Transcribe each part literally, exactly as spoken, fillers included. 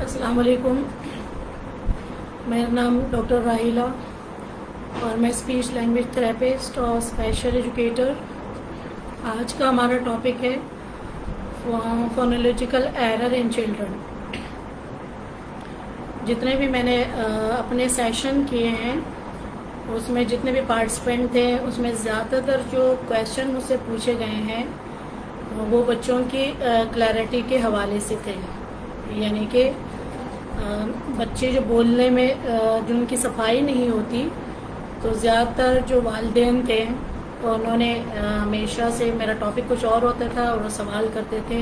अस्सलाम वालेकुम। मेरा नाम डॉक्टर राहिला और मैं स्पीच लैंग्वेज थेरेपिस्ट और स्पेशल एजुकेटर। आज का हमारा टॉपिक है फोनोलॉजिकल एरर इन चिल्ड्रन। जितने भी मैंने अपने सेशन किए हैं उसमें जितने भी पार्टिसिपेंट थे उसमें ज़्यादातर जो क्वेश्चन मुझसे पूछे गए हैं वो बच्चों की क्लैरिटी के हवाले से थे। यानी कि बच्चे जो बोलने में जो उनकी सफाई नहीं होती, तो ज़्यादातर जो वालिदैन थे उन्होंने हमेशा से, मेरा टॉपिक कुछ और होता था और वो सवाल करते थे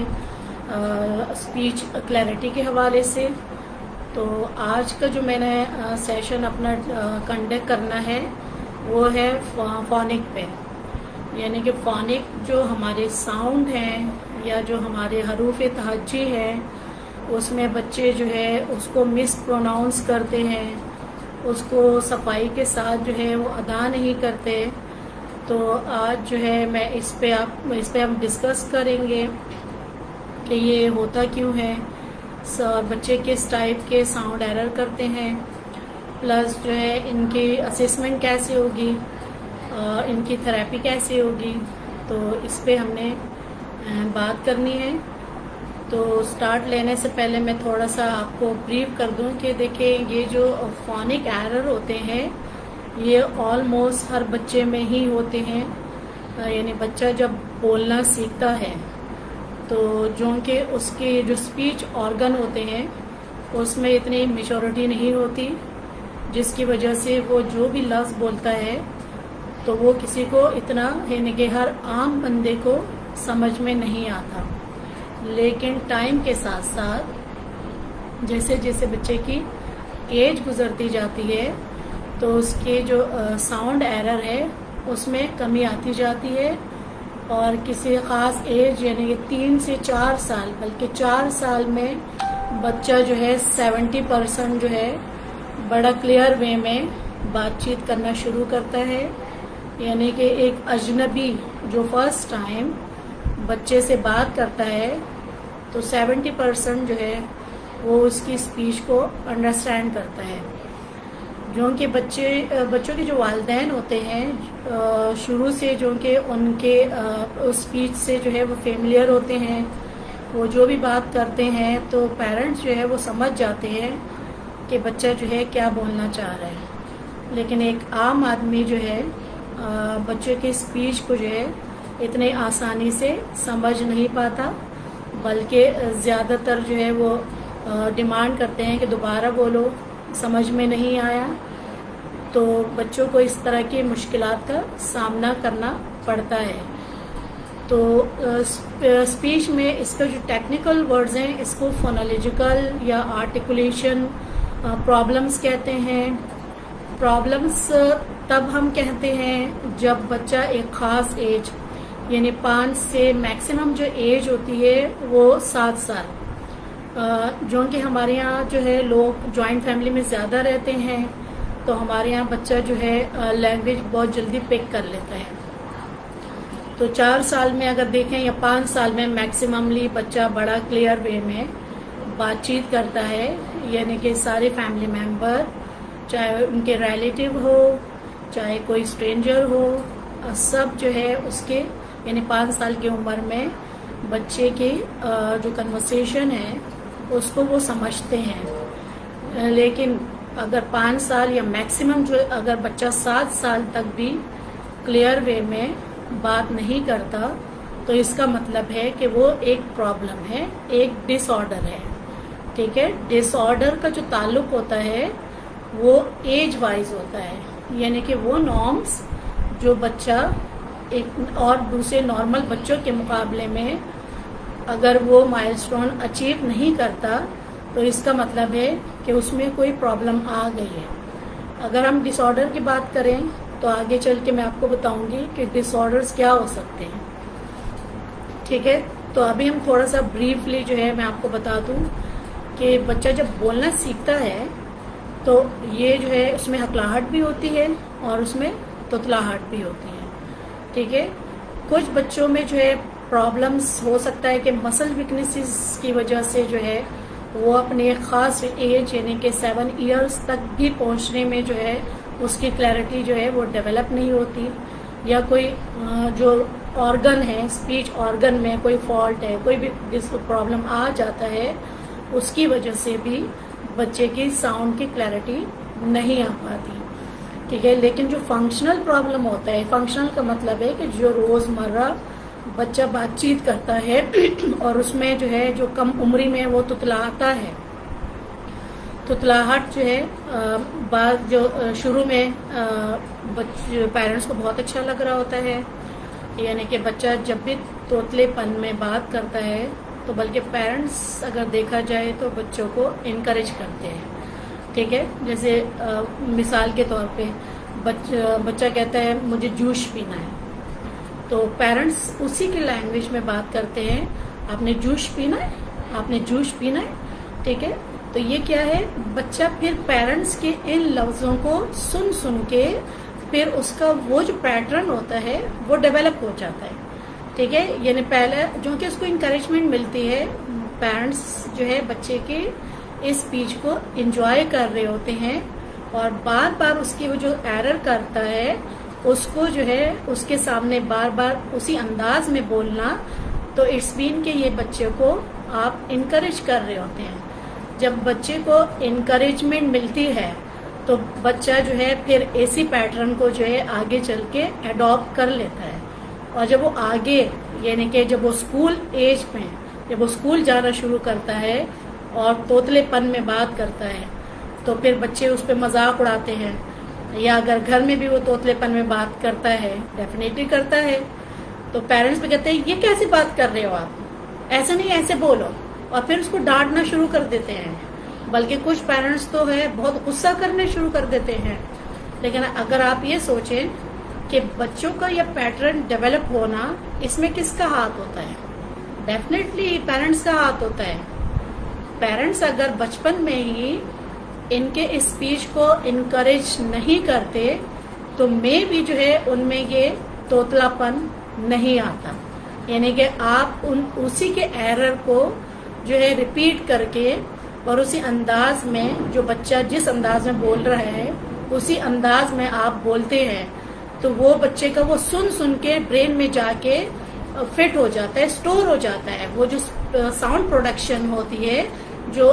स्पीच क्लैरिटी के हवाले से। तो आज का जो मैंने सेशन अपना कंडक्ट करना है वो है फोनिक पे। यानी कि फोनिक जो हमारे साउंड हैं या जो हमारे हरूफ तहज्जी है उसमें बच्चे जो है उसको मिस प्रोनाउंस करते हैं, उसको सफाई के साथ जो है वो अदा नहीं करते। तो आज जो है मैं इस पे आप इस पे हम डिस्कस करेंगे कि ये होता क्यों है, बच्चे किस टाइप के साउंड एरर करते हैं, प्लस जो है इनकी असेसमेंट कैसे होगी, इनकी थेरेपी कैसे होगी। तो इस पे हमने बात करनी है। तो स्टार्ट लेने से पहले मैं थोड़ा सा आपको ब्रीफ कर दूं कि देखिए ये जो फोनिक एरर होते हैं ये ऑलमोस्ट हर बच्चे में ही होते हैं। यानी बच्चा जब बोलना सीखता है तो जो उनके उसके जो स्पीच ऑर्गन होते हैं उसमें इतनी मैच्योरिटी नहीं होती, जिसकी वजह से वो जो भी लफ्ज़ बोलता है तो वो किसी को इतना, यानी कि हर आम बंदे को समझ में नहीं आता। लेकिन टाइम के साथ साथ जैसे जैसे बच्चे की एज गुजरती जाती है तो उसके जो साउंड एरर है उसमें कमी आती जाती है। और किसी ख़ास एज यानी कि तीन से चार साल बल्कि चार साल में बच्चा जो है सेवेंटी परसेंट जो है बड़ा क्लियर वे में बातचीत करना शुरू करता है। यानी कि एक अजनबी जो फर्स्ट टाइम बच्चे से बात करता है तो सेवेंटी परसेंट जो है वो उसकी स्पीच को अंडरस्टैंड करता है। जो कि बच्चे बच्चों के जो वालिदैन होते हैं शुरू से जो कि उनके स्पीच से जो है वो फेमिलियर होते हैं, वो जो भी बात करते हैं तो पेरेंट्स जो है वो समझ जाते हैं कि बच्चा जो है क्या बोलना चाह रहा है। लेकिन एक आम आदमी जो है बच्चे के स्पीच को जो है इतने आसानी से समझ नहीं पाता, बल्कि ज़्यादातर जो है वो डिमांड करते हैं कि दोबारा बोलो, समझ में नहीं आया। तो बच्चों को इस तरह की मुश्किलात का सामना करना पड़ता है। तो स्पीच में इसका जो टेक्निकल वर्ड्स हैं इसको फोनोलॉजिकल या आर्टिकुलेशन प्रॉब्लम्स कहते हैं। प्रॉब्लम्स तब हम कहते हैं जब बच्चा एक ख़ास एज यानी पाँच से मैक्सिमम जो एज होती है वो सात साल। जो कि हमारे यहाँ जो है लोग जॉइंट फैमिली में ज़्यादा रहते हैं तो हमारे यहाँ बच्चा जो है लैंग्वेज बहुत जल्दी पिक कर लेता है। तो चार साल में अगर देखें या पाँच साल में मैक्सिममली बच्चा बड़ा क्लियर वे में बातचीत करता है। यानी कि सारे फैमिली मेम्बर, चाहे उनके रिलेटिव हो चाहे कोई स्ट्रेंजर हो, सब जो है उसके यानी पाँच साल की उम्र में बच्चे की जो कन्वर्सेशन है उसको वो समझते हैं। लेकिन अगर पाँच साल या मैक्सिमम जो अगर बच्चा सात साल तक भी क्लियर वे में बात नहीं करता तो इसका मतलब है कि वो एक प्रॉब्लम है, एक डिसऑर्डर है। ठीक है, डिसऑर्डर का जो ताल्लुक होता है वो एज वाइज होता है। यानी कि वो नॉर्म्स जो बच्चा एक और दूसरे नॉर्मल बच्चों के मुकाबले में अगर वो माइलस्टोन अचीव नहीं करता तो इसका मतलब है कि उसमें कोई प्रॉब्लम आ गई है। अगर हम डिसऑर्डर की बात करें तो आगे चल के मैं आपको बताऊंगी कि डिसऑर्डर्स क्या हो सकते हैं। ठीक है, तो अभी हम थोड़ा सा ब्रीफली जो है मैं आपको बता दूं कि बच्चा जब बोलना सीखता है तो ये जो है उसमें हकलाहट भी होती है और उसमें तुतलाहट भी होती है। ठीक है, कुछ बच्चों में जो है प्रॉब्लम्स हो सकता है कि मसल वीकनेसेस की वजह से जो है वो अपने एक ख़ास एज यानी कि सेवन इयर्स तक भी पहुंचने में जो है उसकी क्लैरिटी जो है वो डेवलप नहीं होती, या कोई जो ऑर्गन है, स्पीच ऑर्गन में कोई फॉल्ट है, कोई भी जिसको प्रॉब्लम आ जाता है, उसकी वजह से भी बच्चे की साउंड की क्लैरिटी नहीं आ पाती। ठीक है, लेकिन जो फंक्शनल प्रॉब्लम होता है, फंक्शनल का मतलब है कि जो रोजमर्रा बच्चा बातचीत करता है और उसमें जो है जो कम उम्री में वो तुतलाता है, तुतलाहट जो है बात जो शुरू में पेरेंट्स को बहुत अच्छा लग रहा होता है, यानी कि बच्चा जब भी तोतलेपन में बात करता है तो बल्कि पेरेंट्स अगर देखा जाए तो बच्चों को इनकरेज करते हैं। ठीक है, जैसे आ, मिसाल के तौर पे बच्चा बच्चा कहता है मुझे जूस पीना है, तो पेरेंट्स उसी की लैंग्वेज में बात करते हैं, आपने जूस पीना है, आपने जूस पीना है। ठीक है, तो ये क्या है, बच्चा फिर पेरेंट्स के इन लफ्जों को सुन सुन के फिर उसका वो जो पैटर्न होता है वो डेवलप हो जाता है। ठीक है, यानी पहले जो कि उसको इंकरेजमेंट मिलती है, पेरेंट्स जो है बच्चे के इस स्पीच को एंजॉय कर रहे होते हैं और बार बार उसकी वो जो एरर करता है उसको जो है उसके सामने बार बार उसी अंदाज में बोलना, तो इट्स मीन के ये बच्चे को आप इनकरेज कर रहे होते हैं। जब बच्चे को इनकरेजमेंट मिलती है तो बच्चा जो है फिर इसी पैटर्न को जो है आगे चल के एडॉप्ट कर लेता है, और जब वो आगे यानी कि जब वो स्कूल एज में जब वो स्कूल जाना शुरू करता है और तोतलेपन में बात करता है तो फिर बच्चे उस पर मजाक उड़ाते हैं, या अगर घर में भी वो तोतलेपन में बात करता है, डेफिनेटली करता है, तो पेरेंट्स भी कहते हैं ये कैसी बात कर रहे हो आप, ऐसे नहीं ऐसे बोलो, और फिर उसको डांटना शुरू कर देते हैं। बल्कि कुछ पेरेंट्स तो है बहुत गुस्सा करने शुरू कर देते हैं। लेकिन अगर आप ये सोचें कि बच्चों का यह पैटर्न डेवलप होना, इसमें किसका हाथ होता है? डेफिनेटली पेरेंट्स का हाथ होता है। पेरेंट्स अगर बचपन में ही इनके इस स्पीच को इनकरेज नहीं करते तो मे भी जो है उनमें ये तोतलापन नहीं आता, यानी कि आप उन उसी के एरर को जो है रिपीट करके और उसी अंदाज में जो बच्चा जिस अंदाज में बोल रहा है उसी अंदाज में आप बोलते हैं, तो वो बच्चे का वो सुन सुन के ब्रेन में जाके फिट हो जाता है, स्टोर हो जाता है। वो जो साउंड प्रोडक्शन होती है जो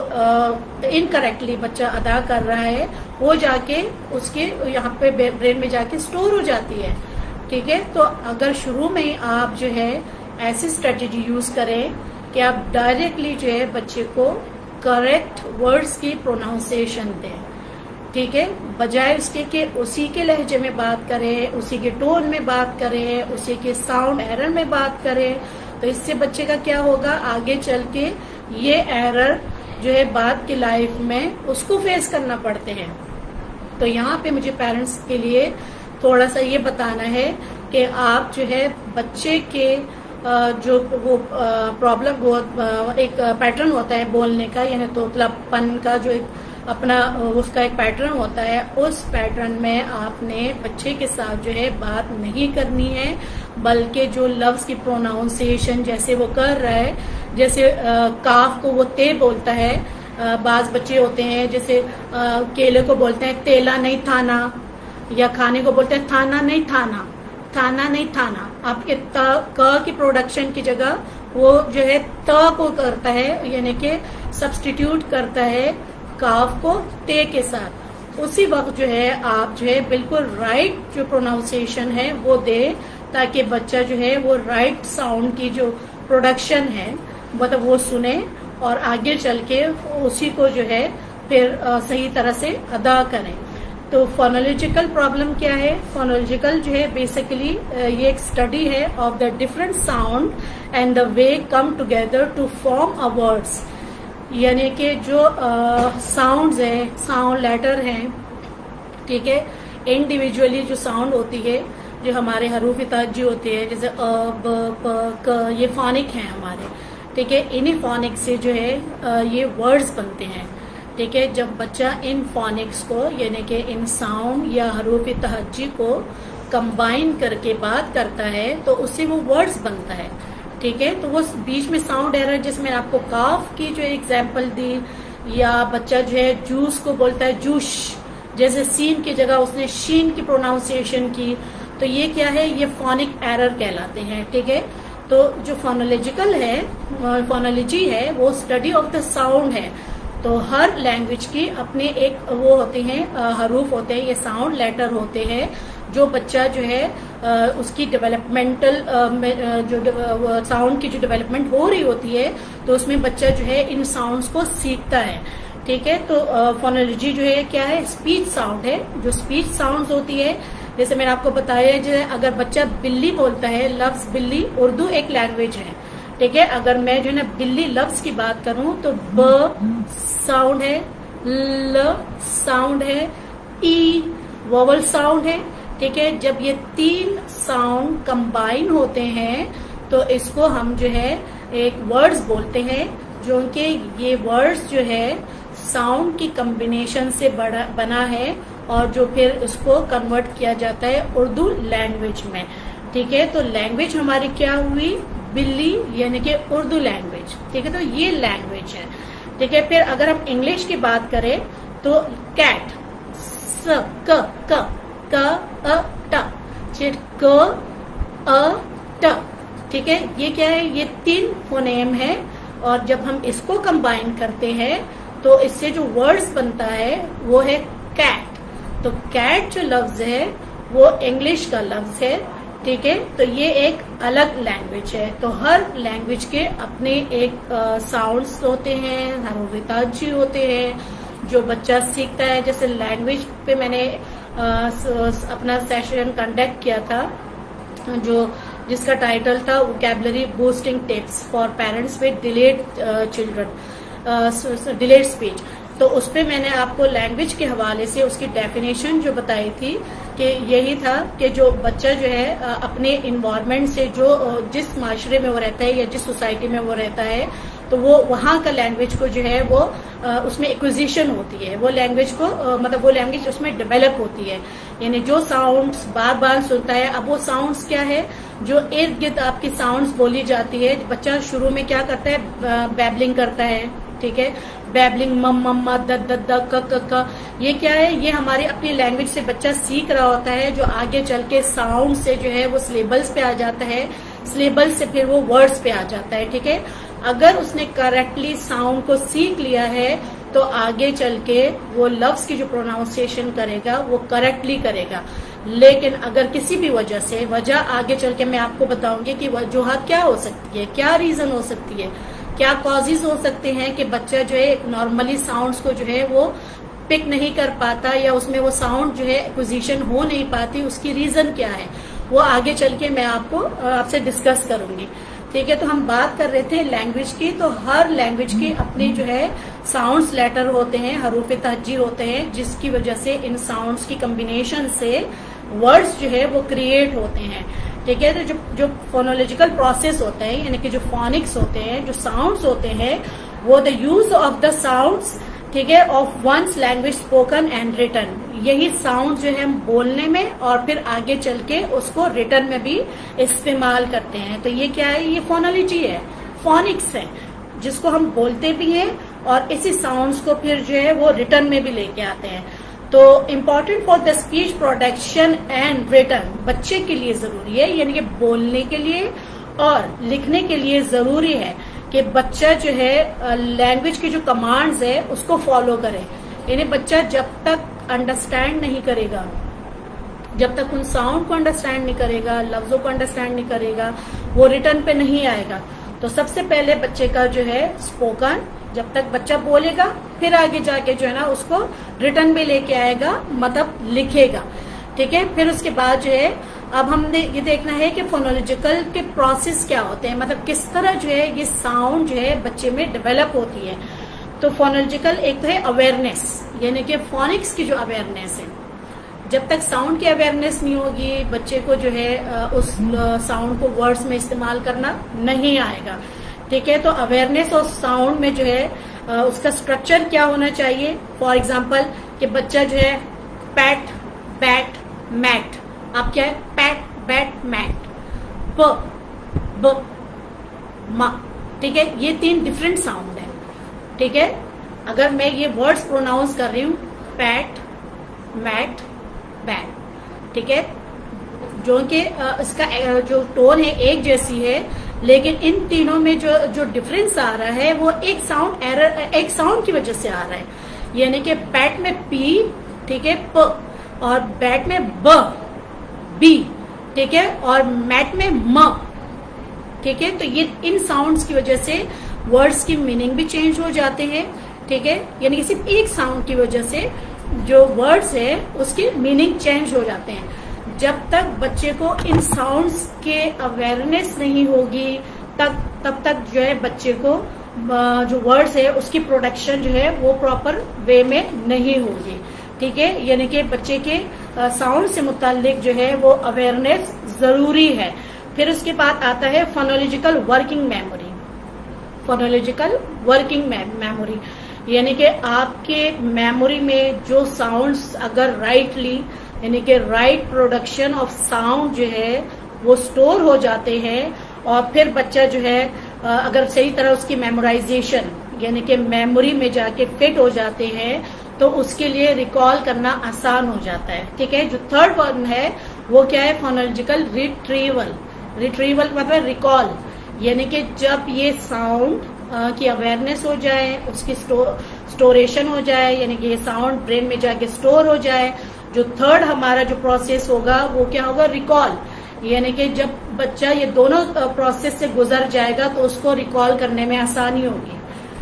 इनकरेक्टली बच्चा अदा कर रहा है वो जाके उसके यहाँ पे ब्रेन में जाके स्टोर हो जाती है। ठीक है, तो अगर शुरू में ही आप जो है ऐसी स्ट्रेटेजी यूज करें कि आप डायरेक्टली जो है बच्चे को करेक्ट वर्ड्स की प्रोनाउंसिएशन दें। ठीक है, बजाय उसके कि उसी के लहजे में बात करें, उसी के टोन में बात करें, उसी के साउंड एरर में बात करें, तो इससे बच्चे का क्या होगा, आगे चल के ये एरर जो है बाद की लाइफ में उसको फेस करना पड़ते हैं। तो यहाँ पे मुझे पेरेंट्स के लिए थोड़ा सा ये बताना है कि आप जो है बच्चे के जो वो प्रॉब्लम वो एक पैटर्न होता है बोलने का, यानी तोतलापन का जो एक अपना उसका एक पैटर्न होता है, उस पैटर्न में आपने बच्चे के साथ जो है बात नहीं करनी है, बल्कि जो लफ्ज की प्रोनाउंसिएशन जैसे वो कर रहा है, जैसे आ, काफ को वो ते बोलता है, आ, बाज बच्चे होते हैं जैसे आ, केले को बोलते हैं तेला नहीं थाना, या खाने को बोलते हैं थाना नहीं थाना, थाना नहीं थाना। आपके त क की प्रोडक्शन की जगह वो जो है त को करता है, यानी कि सब्स्टिट्यूट करता है काफ को ते के साथ। उसी वक्त जो है आप जो है बिल्कुल राइट जो प्रोनाउंसिएशन है वो दे, ताकि बच्चा जो है वो राइट साउंड की जो प्रोडक्शन है मतलब वो सुने और आगे चल के उसी को जो है फिर सही तरह से अदा करें। तो फोनोलॉजिकल प्रॉब्लम क्या है? फोनोलॉजिकल जो है बेसिकली ये एक स्टडी है of the different sound and the way come together to form a words, यानी कि जो साउंड्स है, साउंड लेटर हैं, ठीक है, इंडिविजुअली जो साउंड होती है, जो हमारे हरूफ तहज्जी होते हैं जैसे अ ब प क, ये फोनिक हैं हमारे, ठीक है, इन्हीं फोनिक से जो है ये वर्ड्स बनते हैं। ठीक है, जब बच्चा इन फोनिक्स को यानी कि इन साउंड या हरूफ तहज्जी को कंबाइन करके बात करता है तो उससे वो वर्ड्स बनता है। ठीक है। तो वो बीच में साउंड एरर, जिसमें आपको काफ की जो एग्जाम्पल दी, या बच्चा जो है जूस को बोलता है जूश, जैसे सीन की जगह उसने शीन की प्रोनाउंसिएशन की, तो ये क्या है, ये फोनिक एरर कहलाते हैं। ठीक है। तो जो फोनोलॉजिकल है, फोनोलॉजी है, वो स्टडी ऑफ द साउंड है। तो हर लैंग्वेज की अपने एक वो होते हैं, हरूफ होते हैं, ये साउंड लेटर होते हैं, जो बच्चा जो है उसकी डेवलपमेंटल जो साउंड की जो डेवलपमेंट हो रही होती है, तो उसमें बच्चा जो है इन साउंड्स को सीखता है। ठीक है। तो फोनोलॉजी जो है क्या है, स्पीच साउंड है। जो स्पीच साउंड्स होती है, जैसे मैंने आपको बताया, जो है अगर बच्चा बिल्ली बोलता है, लफ्ज बिल्ली, उर्दू एक लैंग्वेज है। ठीक है। अगर मैं जो है ना बिल्ली लफ्ज की बात करूं तो ब साउंड है, ल साउंड है, ई वोवल साउंड है। ठीक है। जब ये तीन साउंड कंबाइन होते हैं तो इसको हम जो है एक वर्ड्स बोलते हैं, जो उनके ये वर्ड्स जो है साउंड की कॉम्बिनेशन से बड़ा बना है, और जो फिर उसको कन्वर्ट किया जाता है उर्दू लैंग्वेज में। ठीक है। तो लैंग्वेज हमारी क्या हुई, बिल्ली, यानी कि उर्दू लैंग्वेज। ठीक है। तो ये लैंग्वेज है। ठीक है। फिर अगर हम इंग्लिश की बात करें तो कैट, स क क क अ ट, फिर क अ ट। ठीक है। ये क्या है, ये तीन फोनेम है, और जब हम इसको कंबाइन करते हैं तो इससे जो वर्ड्स बनता है वो है कैट। तो कैट जो लफ्ज है वो इंग्लिश का लफ्ज है। ठीक है। तो ये एक अलग लैंग्वेज है। तो हर लैंग्वेज के अपने एक साउंड्स होते हैं, हरूफ होते हैं, जो बच्चा सीखता है। जैसे लैंग्वेज पे मैंने आ, अपना सेशन कंडक्ट किया था, जो जिसका टाइटल था vocabulary boosting tips for parents with delayed children, delayed speech. तो उस पे मैंने आपको लैंग्वेज के हवाले से उसकी डेफिनेशन जो बताई थी कि यही था कि जो बच्चा जो है अपने इन्वायरमेंट से, जो जिस माशरे में वो रहता है या जिस सोसाइटी में वो रहता है, तो वो वहाँ का लैंग्वेज को जो है वो उसमें एक्विजिशन होती है, वो लैंग्वेज को मतलब वो लैंग्वेज उसमें डेवलप होती है। यानी जो साउंड्स बार बार सुनता है, अब वो साउंड्स क्या है, जो इर्द गिर्द आपकी साउंड्स बोली जाती है। बच्चा शुरू में क्या करता है, बैबलिंग करता है। ठीक है। बैबलिंग, मम मम्मा, द द द क क क, ये क्या है, ये हमारी अपनी लैंग्वेज से बच्चा सीख रहा होता है, जो आगे चल के साउंड से जो है वो सिलेबल्स पे आ जाता है, सिलेबल से फिर वो वर्ड्स पे आ जाता है। ठीक है। अगर उसने करेक्टली साउंड को सीख लिया है तो आगे चल के वो लफ्ज की जो प्रोनाउंसिएशन करेगा वो करेक्टली करेगा। लेकिन अगर किसी भी वजह से, वजह आगे चल के मैं आपको बताऊंगी कि वजूहत क्या हो सकती है, क्या रीजन हो सकती है, क्या कॉजेज हो सकते हैं कि बच्चा जो है नॉर्मली साउंड्स को जो है वो पिक नहीं कर पाता, या उसमें वो साउंड जो है एक्विजिशन हो नहीं पाती, उसकी रीजन क्या है, वो आगे चल के मैं आपको आपसे डिस्कस करूंगी। ठीक है। तो हम बात कर रहे थे लैंग्वेज की। तो हर लैंग्वेज के अपने जो है साउंड्स लेटर होते हैं, हरूफ तहज्जी होते हैं, जिसकी वजह से इन साउंड्स की कॉम्बिनेशन से वर्ड्स जो है वो क्रिएट होते हैं। ठीक है। तो जो जो फोनोलॉजिकल प्रोसेस होता है, यानी कि जो फोनिक्स होते हैं, जो साउंड्स होते हैं, वो the use of the sounds, ठीक है, of one's language spoken and written. यही साउंड जो है हम बोलने में और फिर आगे चल के उसको रिटन में भी इस्तेमाल करते हैं। तो ये क्या है, ये फोनोलॉजी है, फोनिक्स है, जिसको हम बोलते भी हैं और इसी साउंड्स को फिर जो है वो रिटन में भी लेके आते हैं। तो important for the speech production and written, बच्चे के लिए जरूरी है, यानी कि बोलने के लिए और लिखने के लिए जरूरी है कि बच्चा जो है लैंग्वेज की जो कमांड्स है उसको फॉलो करे। यानी बच्चा जब तक अंडरस्टैंड नहीं करेगा, जब तक उन साउंड को अंडरस्टैंड नहीं करेगा, लफ्जों को अंडरस्टैंड नहीं करेगा, वो रिटर्न पे नहीं आएगा। तो सबसे पहले बच्चे का जो है स्पोकन, जब तक बच्चा बोलेगा फिर आगे जाके जो है ना उसको रिटर्न में लेके आएगा, मतलब लिखेगा। ठीक है। फिर उसके बाद जो है अब हमने ये देखना है कि फोनोलॉजिकल के प्रोसेस क्या होते हैं, मतलब किस तरह जो है ये साउंड जो है बच्चे में डेवलप होती है। तो फोनोलॉजिकल एक तो है अवेयरनेस, यानी कि फोनिक्स की जो अवेयरनेस है, जब तक साउंड की अवेयरनेस नहीं होगी बच्चे को जो है उस साउंड को वर्ड्स में इस्तेमाल करना नहीं आएगा। ठीक है। तो अवेयरनेस और साउंड में जो है उसका स्ट्रक्चर क्या होना चाहिए। फॉर एग्जाम्पल कि बच्चा जो है पैट, बैट, मैट, आप क्या है पैट, बैट, मैट, ब, ब, मा, ठीक है। ये तीन डिफरेंट साउंड है, ठीक है। अगर मैं ये वर्ड्स प्रोनाउंस कर रही हूँ, पैट, मैट, बैट, ठीक है, जो कि इसका जो टोन है एक जैसी है, लेकिन इन तीनों में जो जो डिफरेंस आ रहा है वो एक साउंड एरर, एक साउंड की वजह से आ रहा है। यानी कि पैट में पी, ठीक है, प, और बैट में ब, बी, ठीक है, और मैट में म, ठीक है। तो ये इन साउंड्स की वजह से वर्ड्स की मीनिंग भी चेंज हो जाते हैं, ठीक है। यानी कि सिर्फ एक साउंड की वजह से जो वर्ड्स है उसकी मीनिंग चेंज हो जाते हैं। जब तक बच्चे को इन साउंड्स के अवेयरनेस नहीं होगी तब तब तक जो है बच्चे को जो वर्ड्स है उसकी प्रोडक्शन जो है वो प्रॉपर वे में नहीं होगी, ठीक है। यानी कि बच्चे के साउंड से मुतालिक जो है वो अवेयरनेस जरूरी है। फिर उसके बाद आता है phonological working memory. Phonological working memory यानी कि आपके मेमोरी में जो साउंड्स अगर राइटली यानी कि राइट प्रोडक्शन ऑफ साउंड जो है वो स्टोर हो जाते हैं, और फिर बच्चा जो है अगर सही तरह उसकी मेमोराइजेशन यानी कि मेमोरी में जाके फिट हो जाते हैं तो उसके लिए रिकॉल करना आसान हो जाता है, ठीक है। जो थर्ड वन है वो क्या है, फोनोलॉजिकल रिट्रीवल। रिट्रीवल मतलब रिकॉल, यानी कि जब ये साउंड की अवेयरनेस हो जाए, उसकी स्टो, स्टोरेशन हो जाए, यानी कि ये साउंड ब्रेन में जाके स्टोर हो जाए। जो थर्ड हमारा जो प्रोसेस होगा वो क्या होगा, रिकॉल। यानी कि जब बच्चा ये दोनों प्रोसेस से गुजर जाएगा तो उसको रिकॉल करने में आसानी होगी।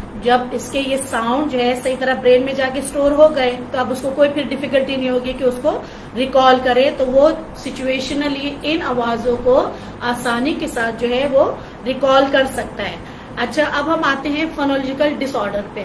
जब इसके ये साउंड जो है सही तरह ब्रेन में जाके स्टोर हो गए तो अब उसको कोई फिर डिफिकल्टी नहीं होगी कि उसको रिकॉल करे, तो वो सिचुएशनली इन आवाजों को आसानी के साथ जो है वो रिकॉल कर सकता है। अच्छा, अब हम आते हैं फोनोलॉजिकल डिसऑर्डर पे।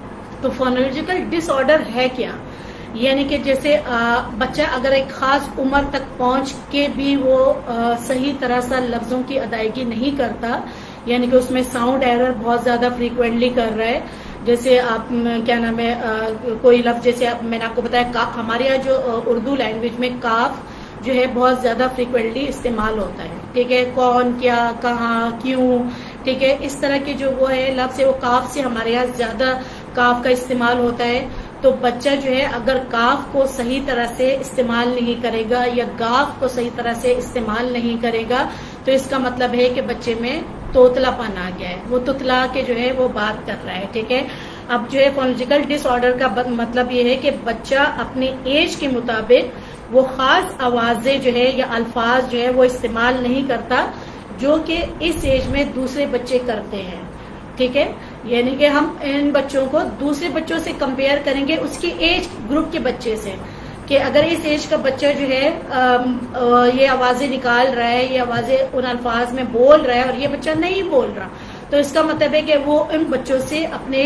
तो फोनोलॉजिकल डिसऑर्डर है क्या, यानी कि जैसे आ, बच्चा अगर एक खास उम्र तक पहुंच के भी वो आ, सही तरह से लफ्जों की अदायगी नहीं करता, यानी कि उसमें साउंड एरर बहुत ज्यादा फ्रीक्वेंटली कर रहा है। जैसे आप क्या नाम है आ, कोई लफ्ज, जैसे आप, मैंने आपको बताया का, हमारे यहाँ जो उर्दू लैंग्वेज में काफ जो है बहुत ज्यादा फ्रीक्वेंटली इस्तेमाल होता है, ठीक है। कौन, क्या, कहाँ, क्यों, ठीक है, इस तरह के जो वो है लफ्ज है वो काफ से हमारे यहाँ ज्यादा काफ का इस्तेमाल होता है। तो बच्चा जो है अगर काफ को सही तरह से इस्तेमाल नहीं करेगा या गाफ को सही तरह से इस्तेमाल नहीं करेगा तो इसका मतलब है कि बच्चे में तोतलापन आ गया है, वो तुतला के जो है वो बात कर रहा है, ठीक है। अब जो है फोनोलॉजिकल डिसऑर्डर का मतलब ये है कि बच्चा अपने एज के मुताबिक वो खास आवाजें जो है या अल्फाज जो है वो इस्तेमाल नहीं करता जो कि इस एज में दूसरे बच्चे करते हैं, ठीक है। यानी कि हम इन बच्चों को दूसरे बच्चों से कंपेयर करेंगे उसकी एज ग्रुप के बच्चे से, कि अगर इस एज का बच्चा जो है आ, आ, ये आवाजें निकाल रहा है, ये आवाजें उन अल्फाज में बोल रहा है और ये बच्चा नहीं बोल रहा, तो इसका मतलब है कि वो इन बच्चों से अपने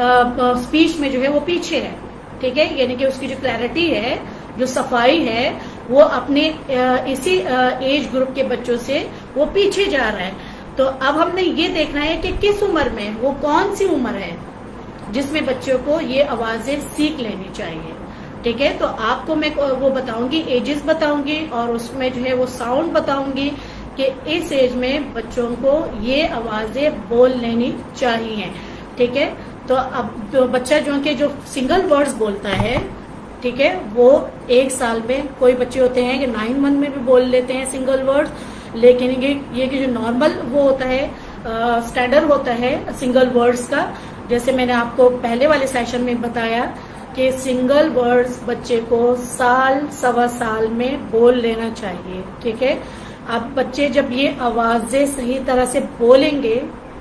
स्पीच में जो है वो पीछे है, ठीक है। यानी कि उसकी जो क्लैरिटी है, जो सफाई है, वो अपने आ, इसी एज ग्रुप के बच्चों से वो पीछे जा रहा है। तो अब हमने ये देखना है कि किस उम्र में, वो कौन सी उम्र है जिसमें बच्चों को ये आवाजें सीख लेनी चाहिए, ठीक है। तो आपको मैं वो बताऊंगी, एजेस बताऊंगी और उसमें जो है वो साउंड बताऊंगी कि इस एज में बच्चों को ये आवाजें बोल लेनी चाहिए, ठीक है। तो अब तो बच्चा जो कि जो सिंगल वर्ड्स बोलता है, ठीक है, वो एक साल में, कोई बच्चे होते हैं कि नाइन मंथ में भी बोल लेते हैं सिंगल वर्ड्स, लेकिन ये ये कि जो नॉर्मल वो होता है, स्टैंडर्ड होता है सिंगल वर्ड्स का, जैसे मैंने आपको पहले वाले सेशन में बताया कि सिंगल वर्ड्स बच्चे को साल सवा साल में बोल लेना चाहिए, ठीक है। अब बच्चे जब ये आवाजें सही तरह से बोलेंगे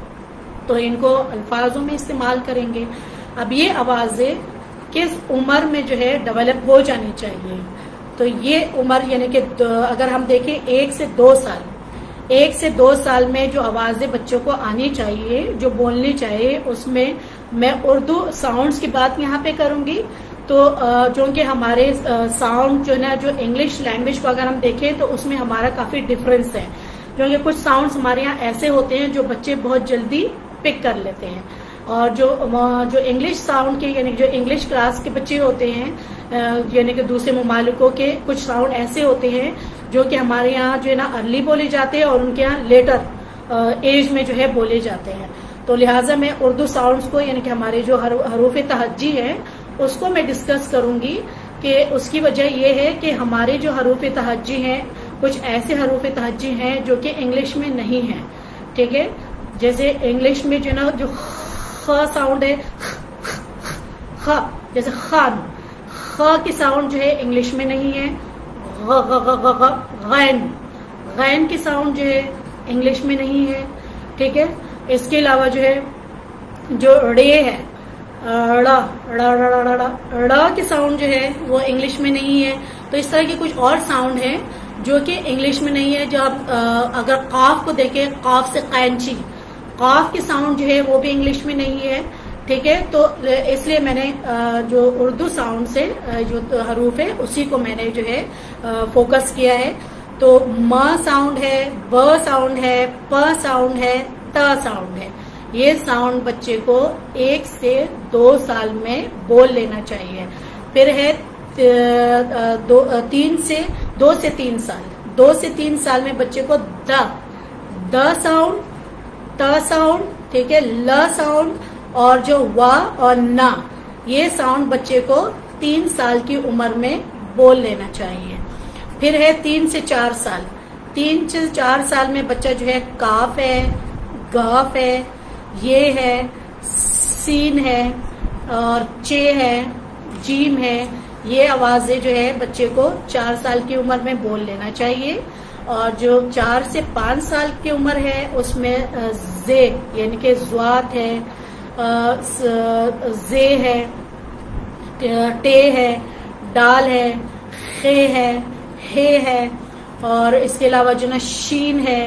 तो इनको अल्फाजों में इस्तेमाल करेंगे। अब ये आवाजें किस उम्र में जो है डेवलप हो जानी चाहिए, तो ये उम्र यानी कि अगर हम देखें एक से दो साल, एक से दो साल में जो आवाजें बच्चों को आनी चाहिए, जो बोलनी चाहिए, उसमें मैं उर्दू साउंड्स की बात यहाँ पे करूंगी। तो जो कि हमारे साउंड जो है ना, जो इंग्लिश लैंग्वेज को अगर हम देखें तो उसमें हमारा काफी डिफरेंस है, क्योंकि कुछ साउंड्स हमारे यहाँ ऐसे होते हैं जो बच्चे बहुत जल्दी पिक कर लेते हैं, और जो जो इंग्लिश साउंड के यानी जो इंग्लिश क्लास के बच्चे होते हैं, यानी कि दूसरे ममालिकों के कुछ साउंड ऐसे होते हैं जो कि हमारे यहाँ जो है ना अर्ली बोले जाते हैं और उनके यहाँ लेटर एज में जो है बोले जाते हैं। तो लिहाजा मैं उर्दू साउंड्स को यानी कि हमारे जो हरूफ तहज्जी है उसको मैं डिस्कस करूंगी कि उसकी वजह यह है कि हमारे जो हरूफ तहज्जी हैं कुछ ऐसे हरूफ तहज्जी हैं जो कि इंग्लिश में नहीं है। ठीक है, जैसे इंग्लिश में जो ना जो ख साउंड है, ख जैसे खान, ख की साउंड जो है इंग्लिश में नहीं है। गैन, गैन की साउंड जो है इंग्लिश में नहीं है। ठीक है, इसके अलावा जो है जो रे है, ड़ा ड़ा ड़ा ड़ा ड़ा की साउंड जो है वो इंग्लिश में नहीं है। तो इस तरह के कुछ और साउंड हैं जो कि इंग्लिश में नहीं है। जो आप अगर काफ को देखें, काफ से कैंची, काफ की साउंड जो है वो भी इंग्लिश में नहीं है। ठीक है, तो इसलिए मैंने जो उर्दू साउंड से जो हरूफ है उसी को मैंने जो है फोकस किया है। तो म साउंड है, ब साउंड है, प साउंड है, त साउंड है। ये साउंड बच्चे को एक से दो साल में बोल लेना चाहिए। फिर है दो तीन से दो से तीन साल, दो से तीन साल में बच्चे को द द साउंड, त साउंड, ठीक है, ल साउंड और जो वा और ना, ये साउंड बच्चे को तीन साल की उम्र में बोल लेना चाहिए। फिर है तीन से चार साल, तीन से चार साल में बच्चा जो है काफ है, गाफ है, ये है, सीन है और चे है, जीम है। ये आवाजें जो है बच्चे को चार साल की उम्र में बोल लेना चाहिए। और जो चार से पांच साल की उम्र है उसमें जे यानी कि ज़्वात है, जे है, टे है, डाल है, खे है, हे है और इसके अलावा जो ना शीन है,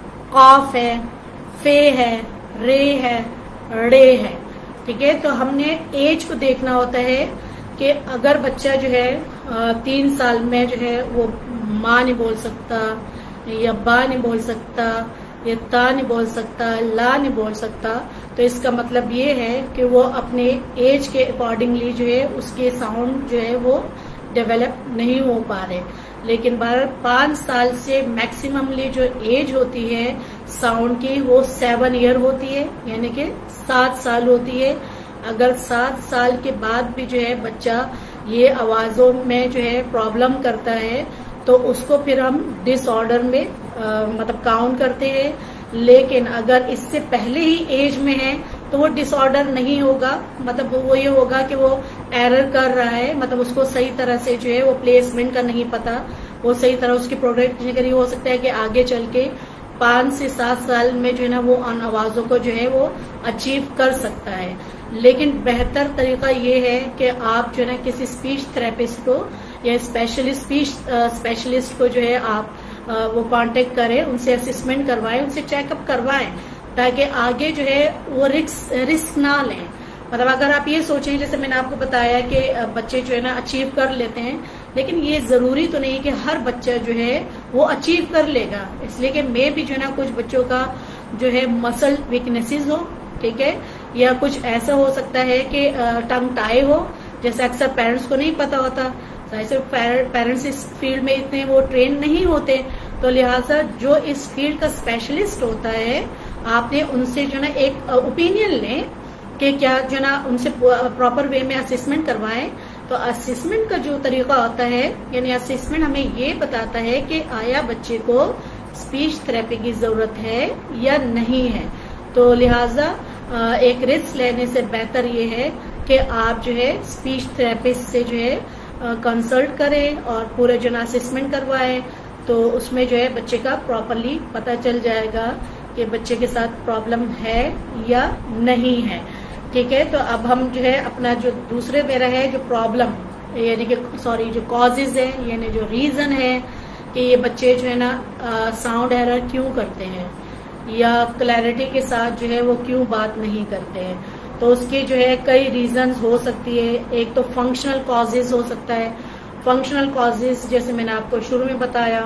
काफ है, फे है, रे है, रे है। ठीक है, तो हमने एज को देखना होता है कि अगर बच्चा जो है तीन साल में जो है वो माँ नहीं बोल सकता या बा नहीं बोल सकता या ता नहीं बोल सकता, ला नहीं बोल सकता, तो इसका मतलब ये है कि वो अपने एज के अकॉर्डिंगली जो है उसके साउंड जो है वो डेवलप नहीं हो पा रहे। लेकिन बारह पाँच साल से मैक्सिममली जो एज होती है साउंड की वो सेवन ईयर होती है, यानी कि सात साल होती है। अगर सात साल के बाद भी जो है बच्चा ये आवाजों में जो है प्रॉब्लम करता है तो उसको फिर हम डिसऑर्डर में आ, मतलब काउंट करते हैं। लेकिन अगर इससे पहले ही एज में है तो वो डिसऑर्डर नहीं होगा, मतलब वो ये होगा कि वो एरर कर रहा है, मतलब उसको सही तरह से जो है वो प्लेसमेंट का नहीं पता, वो सही तरह उसकी प्रोडक्ट नहीं करी। हो सकता है कि आगे चल के पांच से सात साल में जो है ना वो उन आवाजों को जो है वो अचीव कर सकता है। लेकिन बेहतर तरीका ये है कि आप जो है ना किसी स्पीच थेरेपिस्ट को या स्पेशलिस्ट स्पीच स्पेशलिस्ट को जो है आप आ, वो कांटेक्ट करें, उनसे असेसमेंट करवाएं, उनसे चेकअप करवाएं ताकि आगे जो है वो रिस्क रिस्क ना लें। मतलब अगर आप ये सोचें, जैसे मैंने आपको बताया कि बच्चे जो है ना अचीव कर लेते हैं, लेकिन ये जरूरी तो नहीं कि हर बच्चा जो है वो अचीव कर लेगा। इसलिए कि मैं भी जो है ना कुछ बच्चों का जो है मसल वीकनेसेस हो, ठीक है, या कुछ ऐसा हो सकता है कि टंग टाई हो, जैसे अक्सर पेरेंट्स को नहीं पता होता, ऐसे पेरेंट्स इस फील्ड में इतने वो ट्रेन नहीं होते, तो लिहाजा जो इस फील्ड का स्पेशलिस्ट होता है आपने उनसे जो ना एक ओपिनियन लें कि क्या जो ना उनसे प्रॉपर वे में असेसमेंट करवाएं। तो असेसमेंट का जो तरीका होता है, यानी असेसमेंट हमें ये बताता है कि आया बच्चे को स्पीच थेरेपी की जरूरत है या नहीं है। तो लिहाजा एक रिस्क लेने से बेहतर ये है कि आप जो है स्पीच थेरेपिस्ट से जो है कंसल्ट करें और पूरे जो ना असेसमेंट करवाएं, तो उसमें जो है बच्चे का प्रॉपरली पता चल जाएगा कि बच्चे के साथ प्रॉब्लम है या नहीं है। ठीक है, तो अब हम जो है अपना जो दूसरे मेरा है जो प्रॉब्लम यानी कि सॉरी जो कॉजेज है यानी जो रीजन है कि ये बच्चे जो है ना साउंड एरर क्यों करते हैं या क्लैरिटी के साथ जो है वो क्यों बात नहीं करते हैं, तो उसके जो है कई रीजंस हो सकती है। एक तो फंक्शनल कॉजेज हो सकता है। फंक्शनल कॉजेज जैसे मैंने आपको शुरू में बताया,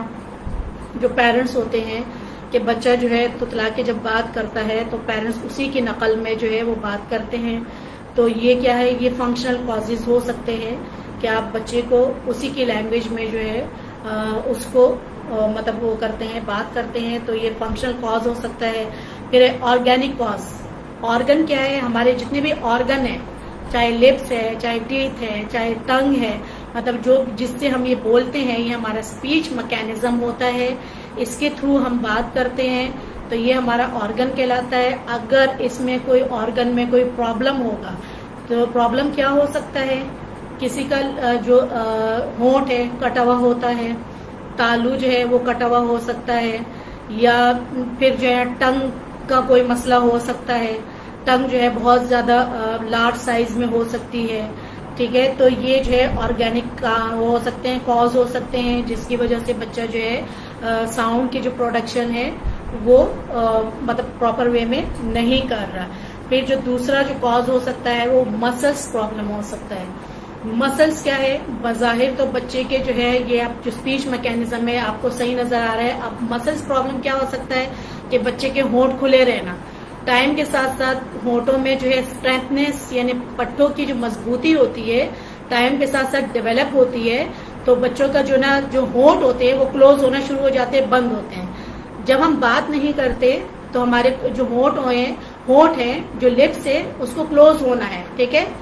जो पेरेंट्स होते हैं कि बच्चा जो है तुतला के जब बात करता है तो पेरेंट्स उसी की नकल में जो है वो बात करते हैं, तो ये क्या है, ये फंक्शनल कॉजेज हो सकते हैं कि आप बच्चे को उसी की लैंग्वेज में जो है आ, उसको मतलब वो करते हैं, बात करते हैं, तो ये फंक्शनल कॉज हो सकता है। फिर ऑर्गेनिक कॉज, ऑर्गन क्या है, हमारे जितने भी ऑर्गन है, चाहे लिप्स है, चाहे टीथ है, चाहे टंग है, मतलब जो जिससे हम ये बोलते हैं, ये हमारा स्पीच मैकेनिज्म होता है, इसके थ्रू हम बात करते हैं, तो ये हमारा ऑर्गन कहलाता है। अगर इसमें कोई ऑर्गन में कोई प्रॉब्लम होगा तो प्रॉब्लम क्या हो सकता है, किसी का जो होंठ है कटा हुआ होता है, तालू जो है वो कटा हुआ हो सकता है, या फिर जो है टंग का कोई मसला हो सकता है, टंग जो है बहुत ज्यादा लार्ज साइज में हो सकती है, ठीक है। तो ये जो है ऑर्गेनिक का हो सकते हैं, कॉज हो सकते हैं, जिसकी वजह से बच्चा जो है साउंड की जो प्रोडक्शन है वो आ, मतलब प्रॉपर वे में नहीं कर रहा। फिर जो दूसरा जो कॉज हो सकता है वो मसल्स प्रॉब्लम हो सकता है। मसल्स क्या है, बज़ाहिर तो बच्चे के जो है ये आप जो स्पीच मैकेनिज्म है आपको सही नजर आ रहा है। अब मसल्स प्रॉब्लम क्या हो सकता है कि बच्चे के होंठ खुले रहना, टाइम के साथ साथ होंठों में जो है स्ट्रेंथनेस यानी पट्टों की जो मजबूती होती है टाइम के साथ साथ डेवलप होती है, तो बच्चों का जो ना जो होंठ होते हैं वो क्लोज होना शुरू हो जाते हैं, बंद होते हैं। जब हम बात नहीं करते तो हमारे जो होंठ है होंठ है जो लिप्स है उसको क्लोज होना है, ठीक है।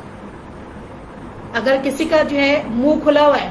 अगर किसी का जो है मुंह खुला हुआ है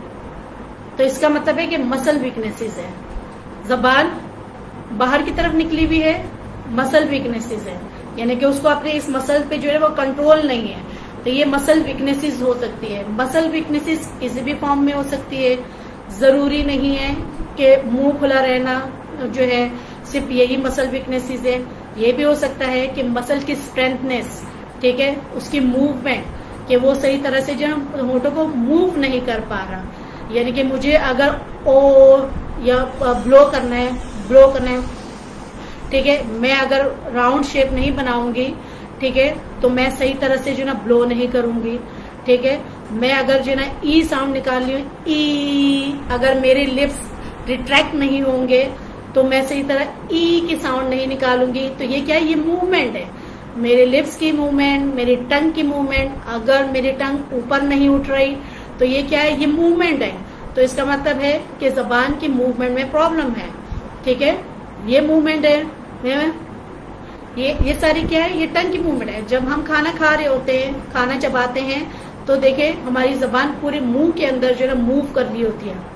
तो इसका मतलब है कि मसल वीकनेसेस है। जबान बाहर की तरफ निकली हुई है, मसल वीकनेसेस है, यानी कि उसको अपने इस मसल पे जो है वो कंट्रोल नहीं है, तो ये मसल वीकनेसेस हो सकती है। मसल वीकनेसेस किसी भी फॉर्म में हो सकती है, जरूरी नहीं है कि मुंह खुला रहना जो है सिर्फ यही मसल वीकनेसेस है। ये भी हो सकता है कि मसल की स्ट्रेंथनेस, ठीक है, उसकी मूवमेंट, कि वो सही तरह से जो होंठों को मूव नहीं कर पा रहा, यानी कि मुझे अगर ओ या ब्लो करना है ब्लो करना है ठीक है, मैं अगर राउंड शेप नहीं बनाऊंगी, ठीक है, तो मैं सही तरह से जो ना ब्लो नहीं करूंगी, ठीक है। मैं अगर जो ना ई साउंड निकाल रही हूँ, ई, अगर मेरे लिप्स रिट्रैक्ट नहीं होंगे तो मैं सही तरह ई की साउंड नहीं निकालूंगी। तो ये क्या है, ये मूवमेंट है, मेरे लिप्स की मूवमेंट, मेरी टंग की मूवमेंट। अगर मेरी टंग ऊपर नहीं उठ रही तो ये क्या है, ये मूवमेंट है। तो इसका मतलब है कि जबान की मूवमेंट में प्रॉब्लम है, ठीक है, ये मूवमेंट है। ये ये सारी क्या है, ये टंग की मूवमेंट है। जब हम खाना खा रहे होते हैं, खाना चबाते हैं, तो देखे हमारी जबान पूरे मुंह के अंदर जो है मूव कर रही होती है,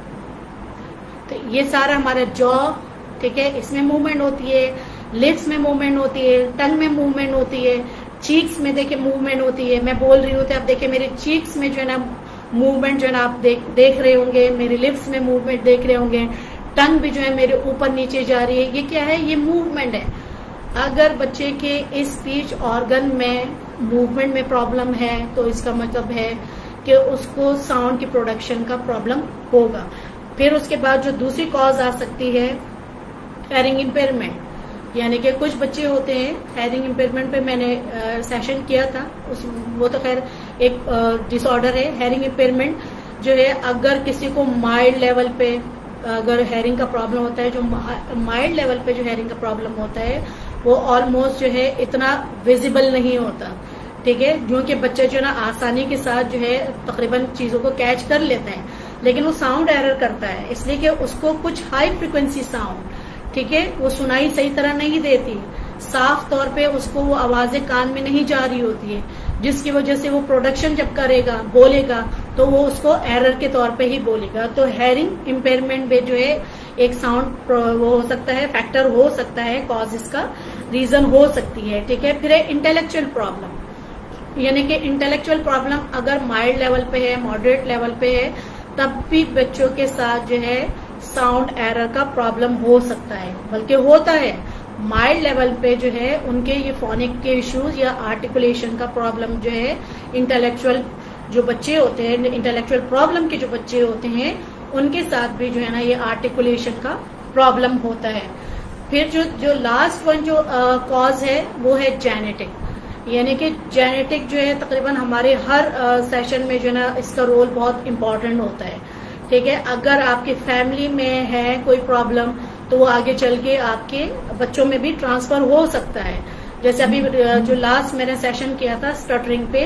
तो ये सारा हमारा जॉ, ठीक है, इसमें मूवमेंट होती है, लिप्स में मूवमेंट होती है, टंग में मूवमेंट होती है, चीक्स में देखे मूवमेंट होती है। मैं बोल रही हूँ तो आप देखे मेरे चीक्स में जो है ना मूवमेंट जो है ना आप देख देख रहे होंगे, मेरे लिप्स में मूवमेंट देख रहे होंगे, टंग भी जो है मेरे ऊपर नीचे जा रही है। ये क्या है, ये मूवमेंट है। अगर बच्चे के इस स्पीच ऑर्गन में मूवमेंट में प्रॉब्लम है तो इसका मतलब है कि उसको साउंड की प्रोडक्शन का प्रॉब्लम होगा। फिर उसके बाद जो दूसरी कॉज आ सकती है, हेयरिंग इम्पेयरमेंट, यानी कि कुछ बच्चे होते हैं, हेयरिंग इम्पेयरमेंट पे मैंने आ, सेशन किया था, उस वो तो खैर एक डिसऑर्डर है। हेयरिंग इम्पेयरमेंट जो है, अगर किसी को माइल्ड लेवल पे अगर हेयरिंग का प्रॉब्लम होता है, जो माइल्ड लेवल पे जो हेयरिंग का प्रॉब्लम होता है वो ऑलमोस्ट जो है इतना विजिबल नहीं होता, ठीक है, क्योंकि बच्चा जो ना आसानी के साथ जो है तकरीबन चीजों को कैच कर लेता है, लेकिन वो साउंड एरर करता है, इसलिए कि उसको कुछ हाई फ्रिक्वेंसी साउंड, ठीक है, वो सुनाई सही तरह नहीं देती, साफ तौर पे उसको वो आवाजें कान में नहीं जा रही होती है, जिसकी वजह से वो प्रोडक्शन जब करेगा, बोलेगा, तो वो उसको एरर के तौर पे ही बोलेगा। तो हेयरिंग इम्पेयरमेंट में जो है एक साउंड वो हो सकता है, फैक्टर हो सकता है, कॉज इसका रीजन हो सकती है, ठीक है। फिर इंटेलेक्चुअल प्रॉब्लम, यानी कि इंटेलेक्चुअल प्रॉब्लम अगर माइल्ड लेवल पे है, मॉडरेट लेवल पे है, तब भी बच्चों के साथ जो है साउंड एरर का प्रॉब्लम हो सकता है, बल्कि होता है। माइल्ड लेवल पे जो है उनके ये फोनिक के इश्यूज या आर्टिकुलेशन का प्रॉब्लम जो है, इंटेलेक्चुअल जो बच्चे होते हैं, इंटेलेक्चुअल प्रॉब्लम के जो बच्चे होते हैं, उनके साथ भी जो है ना ये आर्टिकुलेशन का प्रॉब्लम होता है। फिर जो जो लास्ट वन जो कॉज है वो है जेनेटिक, यानी कि जेनेटिक जो है तकरीबन हमारे हर सेशन में जो है ना इसका रोल बहुत इम्पोर्टेंट होता है, ठीक है। अगर आपकी फैमिली में है कोई प्रॉब्लम तो वो आगे चल के आपके बच्चों में भी ट्रांसफर हो सकता है। जैसे अभी जो लास्ट मैंने सेशन किया था स्टटरिंग पे,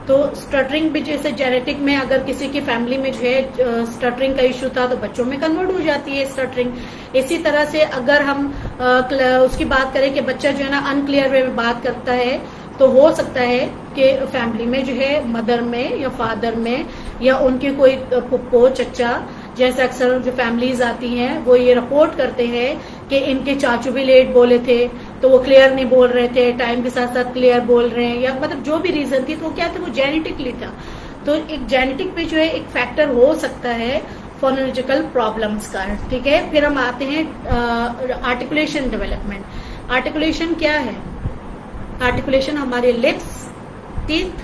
तो स्टटरिंग भी जैसे जेनेटिक में अगर किसी की फैमिली में जो है स्टटरिंग का इश्यू था तो बच्चों में कन्वर्ट हो जाती है स्टटरिंग। इसी तरह से अगर हम आ, उसकी बात करें कि बच्चा जो है ना अनक्लियर वे में बात करता है, तो हो सकता है कि फैमिली में जो है मदर में या फादर में या उनके कोई पुप्पो चचा, जैसे अक्सर जो फैमिलीज आती हैं वो ये रिपोर्ट करते हैं कि इनके चाचू भी लेट बोले थे तो वो क्लियर नहीं बोल रहे थे, टाइम के साथ साथ क्लियर बोल रहे हैं, या मतलब जो भी रीजन थी तो वो क्या था, वो जेनेटिकली था। तो एक जेनेटिक पे जो है एक फैक्टर हो सकता है फोनोलॉजिकल प्रॉब्लम्स का। ठीक है, फिर हम आते हैं आर्टिकुलेशन डेवलपमेंट। आर्टिकुलेशन क्या है? आर्टिकुलेशन हमारे lips, teeth,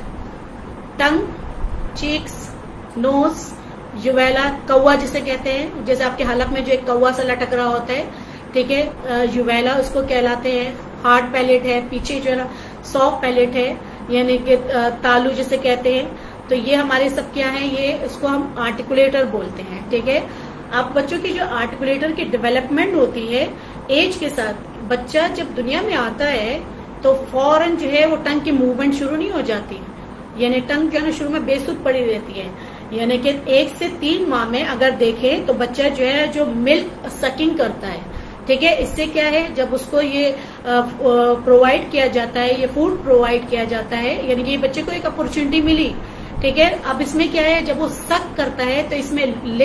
tongue, cheeks, nose, uvula, कौवा जिसे कहते हैं, जैसे आपके हलक में जो एक कौवा सा लटक रहा होता है, ठीक है, यूवेला उसको कहलाते हैं। हार्ड पैलेट है, पीछे जो है ना सॉफ्ट पैलेट है, यानी कि तालू जिसे कहते हैं। तो ये हमारे सब क्या है, ये इसको हम आर्टिकुलेटर बोलते हैं। ठीक है, अब बच्चों की जो आर्टिकुलेटर की डेवलपमेंट होती है एज के साथ, बच्चा जब दुनिया में आता है तो फौरन जो है वो टंग की मूवमेंट शुरू नहीं हो जाती, यानी टंग जो है ना शुरू में बेसुध पड़ी रहती है। यानी कि एक से तीन माह में अगर देखें तो बच्चा जो है जो मिल्क सकिंग करता है, ठीक है, इससे क्या है, जब उसको ये प्रोवाइड किया जाता है, ये फूड प्रोवाइड किया जाता है, यानी कि बच्चे को एक अपॉर्चुनिटी मिली। ठीक है, अब इसमें क्या है, जब वो सक करता है तो इसमें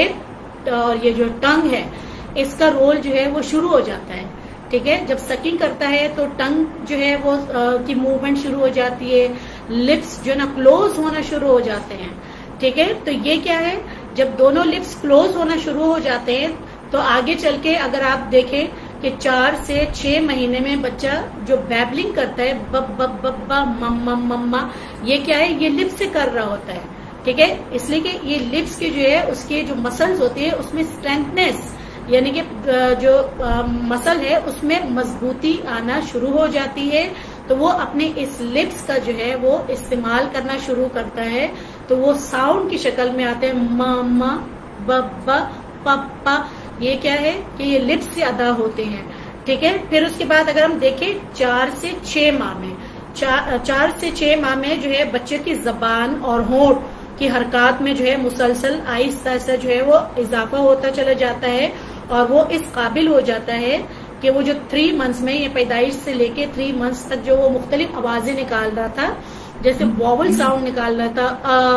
लिप और ये जो टंग है इसका रोल जो है वो शुरू हो जाता है। ठीक है, जब सकिंग करता है तो टंग जो है वो आ, की मूवमेंट शुरू हो जाती है, लिप्स जो ना क्लोज होना शुरू हो जाते हैं। ठीक है, तो ये क्या है, जब दोनों लिप्स क्लोज होना शुरू हो जाते हैं तो आगे चल के अगर आप देखें कि चार से छह महीने में बच्चा जो बैबलिंग करता है, बब बब बब्बा मम्मा मम्मा, ये क्या है, ये लिप्स से कर रहा होता है। ठीक है, इसलिए कि ये लिप्स के जो है उसके जो मसल्स होती है उसमें स्ट्रेंथनेस, यानी कि जो मसल है उसमें मजबूती आना शुरू हो जाती है, तो वो अपने इस लिप्स का जो है वो इस्तेमाल करना शुरू करता है। तो वो साउंड की शक्ल में आते हैं मामा, बब्बा, पप्पा, ये क्या है कि ये लिप्स से अदा होते हैं। ठीक है, फिर उसके बाद अगर हम देखें चार से छह माह में, चार, चार से छह माह में जो है बच्चे की जबान और होंठ की हरकत में जो है मुसलसल आहिस्ता आहिस्ता जो है वो इजाफा होता चला जाता है और वो इस काबिल हो जाता है कि वो जो थ्री मंथ्स में, ये पैदाइश से लेके थ्री मंथ्स तक जो वो मुख्तलिफ आवाजें निकाल रहा था, जैसे वॉवल साउंड निकाल रहा था,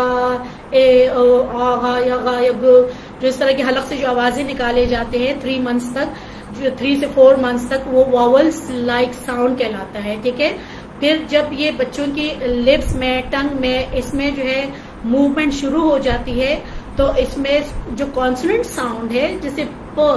आ, ए, ओ, आ, या, गा, या, गो, जो इस तरह की हलक से जो आवाजें निकाले जाते हैं थ्री मंथ्स तक, जो थ्री से फोर मंथ्स तक, वो वॉवल्स लाइक साउंड कहलाता है। ठीक है, फिर जब ये बच्चों की लिप्स में, टंग में, इसमें जो है मूवमेंट शुरू हो जाती है तो इसमें जो कॉन्सोनेंट साउंड है जैसे प,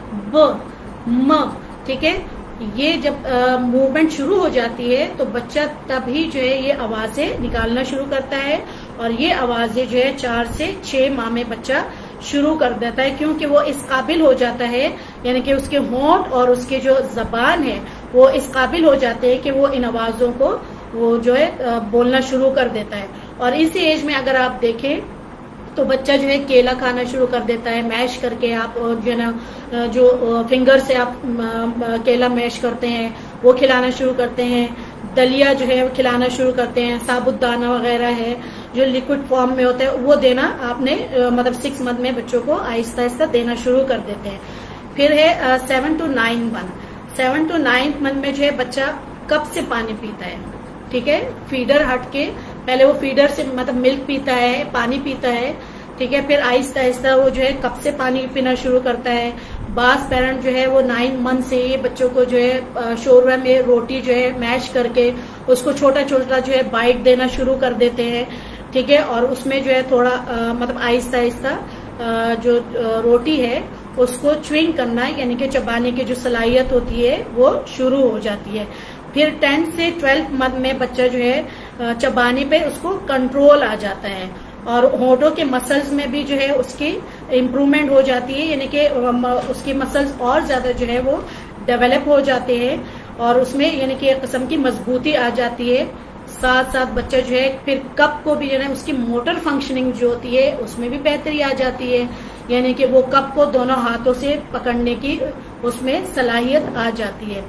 ब, म, ठीक है, ये जब मूवमेंट शुरू हो जाती है तो बच्चा तभी जो है ये आवाजें निकालना शुरू करता है और ये आवाजें जो है चार से छह माह में बच्चा शुरू कर देता है, क्योंकि वो इस काबिल हो जाता है, यानी कि उसके होंठ और उसके जो जबान है वो इस काबिल हो जाते हैं कि वो इन आवाजों को वो जो है बोलना शुरू कर देता है। और इसी एज में अगर आप देखें तो बच्चा जो है केला खाना शुरू कर देता है, मैश करके आप जो है ना जो फिंगर से आप केला मैश करते हैं वो खिलाना शुरू करते हैं, दलिया जो है वो खिलाना शुरू करते हैं, साबुदाना वगैरह है जो लिक्विड फॉर्म में होता है वो देना आपने मतलब सिक्स मंथ में बच्चों को आहिस्ता आहिस्ता देना शुरू कर देते हैं। फिर है seven to nine month. Seven to ninth month में जो है बच्चा कप से पानी पीता है। ठीक है, फीडर हट के पहले वो फीडर से मतलब मिल्क पीता है, पानी पीता है। ठीक है, फिर आहिस्ता आहिस्ता वो जो है कप से पानी पीना शुरू करता है। बास पेरेंट जो है वो नाइन मंथ से ये बच्चों को जो है शोरबा में रोटी जो है मैश करके उसको छोटा छोटा जो है बाइट देना शुरू कर देते हैं। ठीक है, और उसमें जो है थोड़ा आ, मतलब आहिस्ता आहिस्ता जो रोटी है उसको च्विंग करना यानी कि चबाने की जो सलाहियत होती है वो शुरू हो जाती है। फिर टेंथ से ट्वेल्थ मंथ में बच्चा जो है चबाने पे उसको कंट्रोल आ जाता है और होठों के मसल्स में भी जो है उसकी इम्प्रूवमेंट हो जाती है, यानी कि उसकी मसल्स और ज्यादा जो है वो डेवलप हो जाते हैं और उसमें यानी कि एक किस्म की मजबूती आ जाती है। साथ साथ बच्चा जो है फिर कप को भी जो है उसकी मोटर फंक्शनिंग जो होती है उसमें भी बेहतरी आ जाती है, यानी कि वो कप को दोनों हाथों से पकड़ने की उसमें सलाहियत आ जाती है।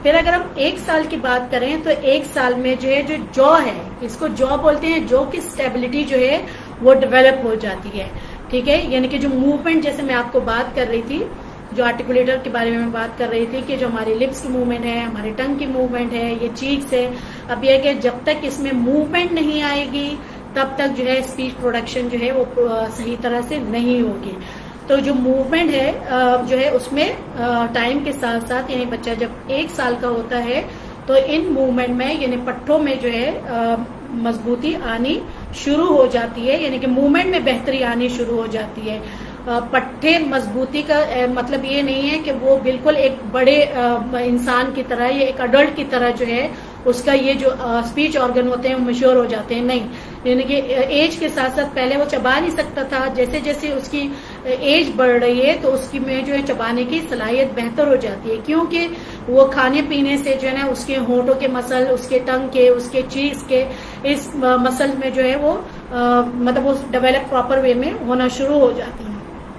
फिर अगर हम एक साल की बात करें तो एक साल में जो है जो जॉ है, इसको जॉ बोलते हैं, जॉ की स्टेबिलिटी जो है वो डेवलप हो जाती है, ठीक है। यानी कि जो मूवमेंट, जैसे मैं आपको बात कर रही थी, जो आर्टिकुलेटर के बारे में मैं बात कर रही थी कि जो हमारी लिप्स की मूवमेंट है, हमारे टंग की मूवमेंट है, ये चीक्स है, अब यह कि जब तक इसमें मूवमेंट नहीं आएगी तब तक जो है स्पीच प्रोडक्शन जो है वो सही तरह से नहीं होगी। तो जो मूवमेंट है जो है उसमें टाइम के साथ साथ, यानी बच्चा जब एक साल का होता है तो इन मूवमेंट में यानी पट्टों में जो है मजबूती आनी शुरू हो जाती है, यानी कि मूवमेंट में बेहतरी आनी शुरू हो जाती है। पट्टे मजबूती का मतलब ये नहीं है कि वो बिल्कुल एक बड़े इंसान की तरह या एक अडल्ट की तरह जो है उसका ये जो स्पीच ऑर्गन होते हैं मैच्योर हो जाते हैं, नहीं। यानी कि एज के साथ साथ पहले वो चबा नहीं सकता था, जैसे जैसे उसकी एज बढ़ रही है तो उसकी में जो है चबाने की सलाहियत बेहतर हो जाती है, क्योंकि वो खाने पीने से जो है ना उसके होंठों के मसल, उसके टंग के, उसके चीज के इस मसल में जो है वो आ, मतलब वो डेवलप प्रॉपर वे में होना शुरू हो जाती है।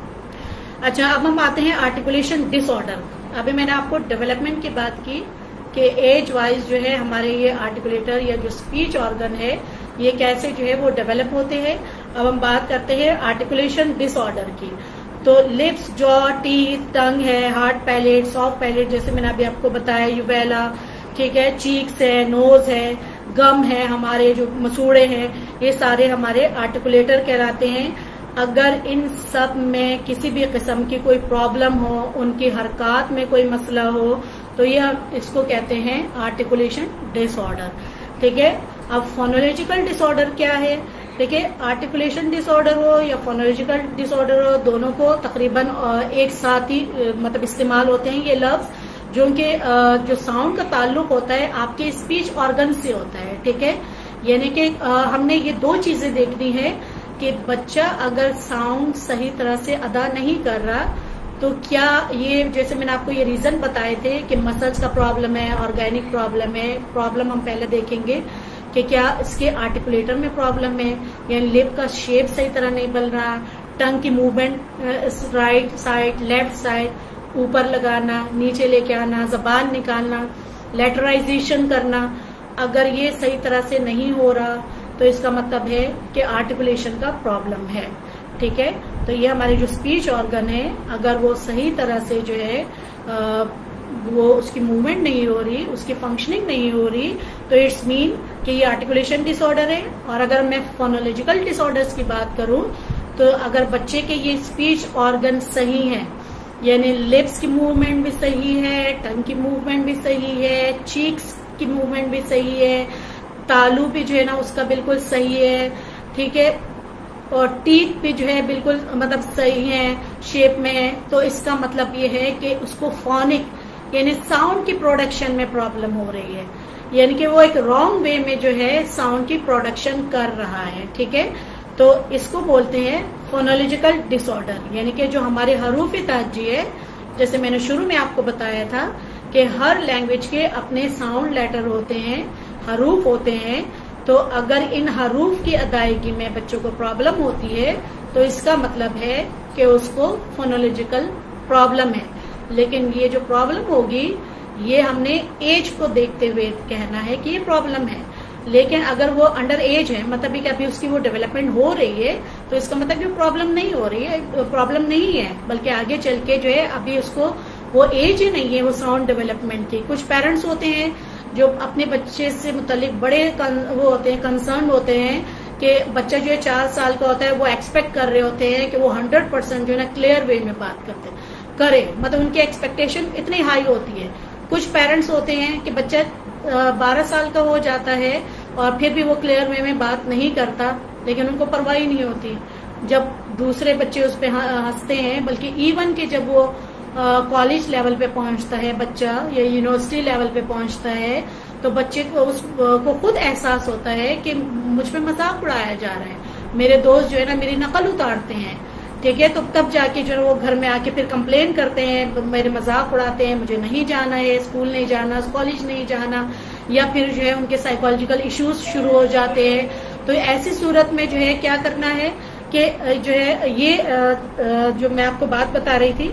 अच्छा, अब हम आते हैं आर्टिकुलेशन डिसऑर्डर। अभी मैंने आपको डेवलपमेंट की बात की कि एज वाइज जो है हमारे ये आर्टिकुलेटर या जो स्पीच ऑर्गन है ये कैसे जो है वो डेवलप होते हैं। अब हम बात करते हैं आर्टिकुलेशन डिसऑर्डर की। तो लिप्स, जॉ, टीथ, टंग है, हार्ड पैलेट, सॉफ्ट पैलेट, जैसे मैंने अभी आपको बताया, यूवेला, ठीक है, चीक्स है, नोज है, गम है, हमारे जो मसूड़े हैं, ये सारे हमारे आर्टिकुलेटर कहलाते हैं। अगर इन सब में किसी भी किस्म की कोई प्रॉब्लम हो, उनकी हरकत में कोई मसला हो, तो यह इसको कहते हैं आर्टिकुलेशन डिसऑर्डर, ठीक है। अब फोनोलॉजिकल डिसऑर्डर क्या है? देखिए, आर्टिकुलेशन डिसऑर्डर हो या फोनोलॉजिकल डिसऑर्डर हो, दोनों को तकरीबन एक साथ ही मतलब इस्तेमाल होते हैं ये लफ्ज, जो कि जो साउंड का ताल्लुक होता है आपके स्पीच ऑर्गन से होता है, ठीक है। यानी कि हमने ये दो चीजें देखनी है कि बच्चा अगर साउंड सही तरह से अदा नहीं कर रहा तो क्या ये, जैसे मैंने आपको ये रीजन बताए थे कि मसल्स का प्रॉब्लम है, ऑर्गेनिक प्रॉब्लम है, प्रॉब्लम हम पहले देखेंगे कि क्या इसके आर्टिकुलेटर में प्रॉब्लम है, या लिप का शेप सही तरह नहीं बन रहा, टंग की movement right side, left side, ऊपर लगाना, नीचे लेके आना, जबान निकालना, लेटराइजेशन करना, अगर ये सही तरह से नहीं हो रहा तो इसका मतलब है कि आर्टिकुलेशन का प्रॉब्लम है, ठीक है। तो ये हमारे जो स्पीच ऑर्गन है, अगर वो सही तरह से जो है आ, वो उसकी मूवमेंट नहीं हो रही, उसकी फंक्शनिंग नहीं हो रही, तो इट्स मीन कि ये आर्टिकुलेशन डिसऑर्डर है। और अगर मैं फोनोलॉजिकल डिसऑर्डर्स की बात करूं तो अगर बच्चे के ये स्पीच ऑर्गन सही हैं, यानी लिप्स की मूवमेंट भी सही है, टंग की मूवमेंट भी सही है, चीक्स की मूवमेंट भी सही है, तालू भी जो है ना उसका बिल्कुल सही है, ठीक है, और टीथ भी जो है बिल्कुल मतलब सही है, शेप में है, तो इसका मतलब ये है कि उसको फोनिक यानी साउंड की प्रोडक्शन में प्रॉब्लम हो रही है, यानी कि वो एक रॉन्ग वे में जो है साउंड की प्रोडक्शन कर रहा है, ठीक है। तो इसको बोलते हैं फोनोलॉजिकल डिसऑर्डर। यानी कि जो हमारे हरूफ ताजी है, जैसे मैंने शुरू में आपको बताया था कि हर लैंग्वेज के अपने साउंड लेटर होते हैं, हरूफ होते हैं, तो अगर इन हरूफ की अदायगी में बच्चों को प्रॉब्लम होती है तो इसका मतलब है कि उसको फोनोलॉजिकल प्रॉब्लम है। लेकिन ये जो प्रॉब्लम होगी ये हमने एज को देखते हुए कहना है कि ये प्रॉब्लम है। लेकिन अगर वो अंडर एज है, मतलब कि अभी उसकी वो डेवलपमेंट हो रही है, तो इसका मतलब कि प्रॉब्लम नहीं हो रही है, प्रॉब्लम नहीं है, बल्कि आगे चल के जो है अभी उसको वो एज ही नहीं है वो साउंड डेवलपमेंट की। कुछ पेरेंट्स होते हैं जो अपने बच्चे से मुतालिक बड़े वो होते हैं, कंसर्न होते हैं कि बच्चा जो है चार साल का होता है, वो एक्सपेक्ट कर रहे होते हैं कि वो हंड्रेड परसेंट जो है ना क्लियर वे में बात करते करे, मतलब उनकी एक्सपेक्टेशन इतनी हाई होती है। कुछ पेरेंट्स होते हैं कि बच्चा बारह साल का हो जाता है और फिर भी वो क्लियर वे में बात नहीं करता, लेकिन उनको परवाह ही नहीं होती। जब दूसरे बच्चे उस पर हंसते हैं, बल्कि इवन के जब वो कॉलेज लेवल पे पहुंचता है बच्चा या यूनिवर्सिटी लेवल पे पहुंचता है, तो बच्चे को उस को खुद एहसास होता है कि मुझ पे मजाक उड़ाया जा रहा है, मेरे दोस्त जो है ना मेरी नकल उतारते हैं, ठीक है। तो तब जाके जो है वो घर में आके फिर कंप्लेन करते हैं, मेरे मजाक उड़ाते हैं, मुझे नहीं जाना है, स्कूल नहीं जाना, कॉलेज नहीं जाना, या फिर जो है उनके साइकोलॉजिकल इश्यूज शुरू हो जाते हैं। तो ऐसी सूरत में जो है क्या करना है कि जो है ये जो मैं आपको बात बता रही थी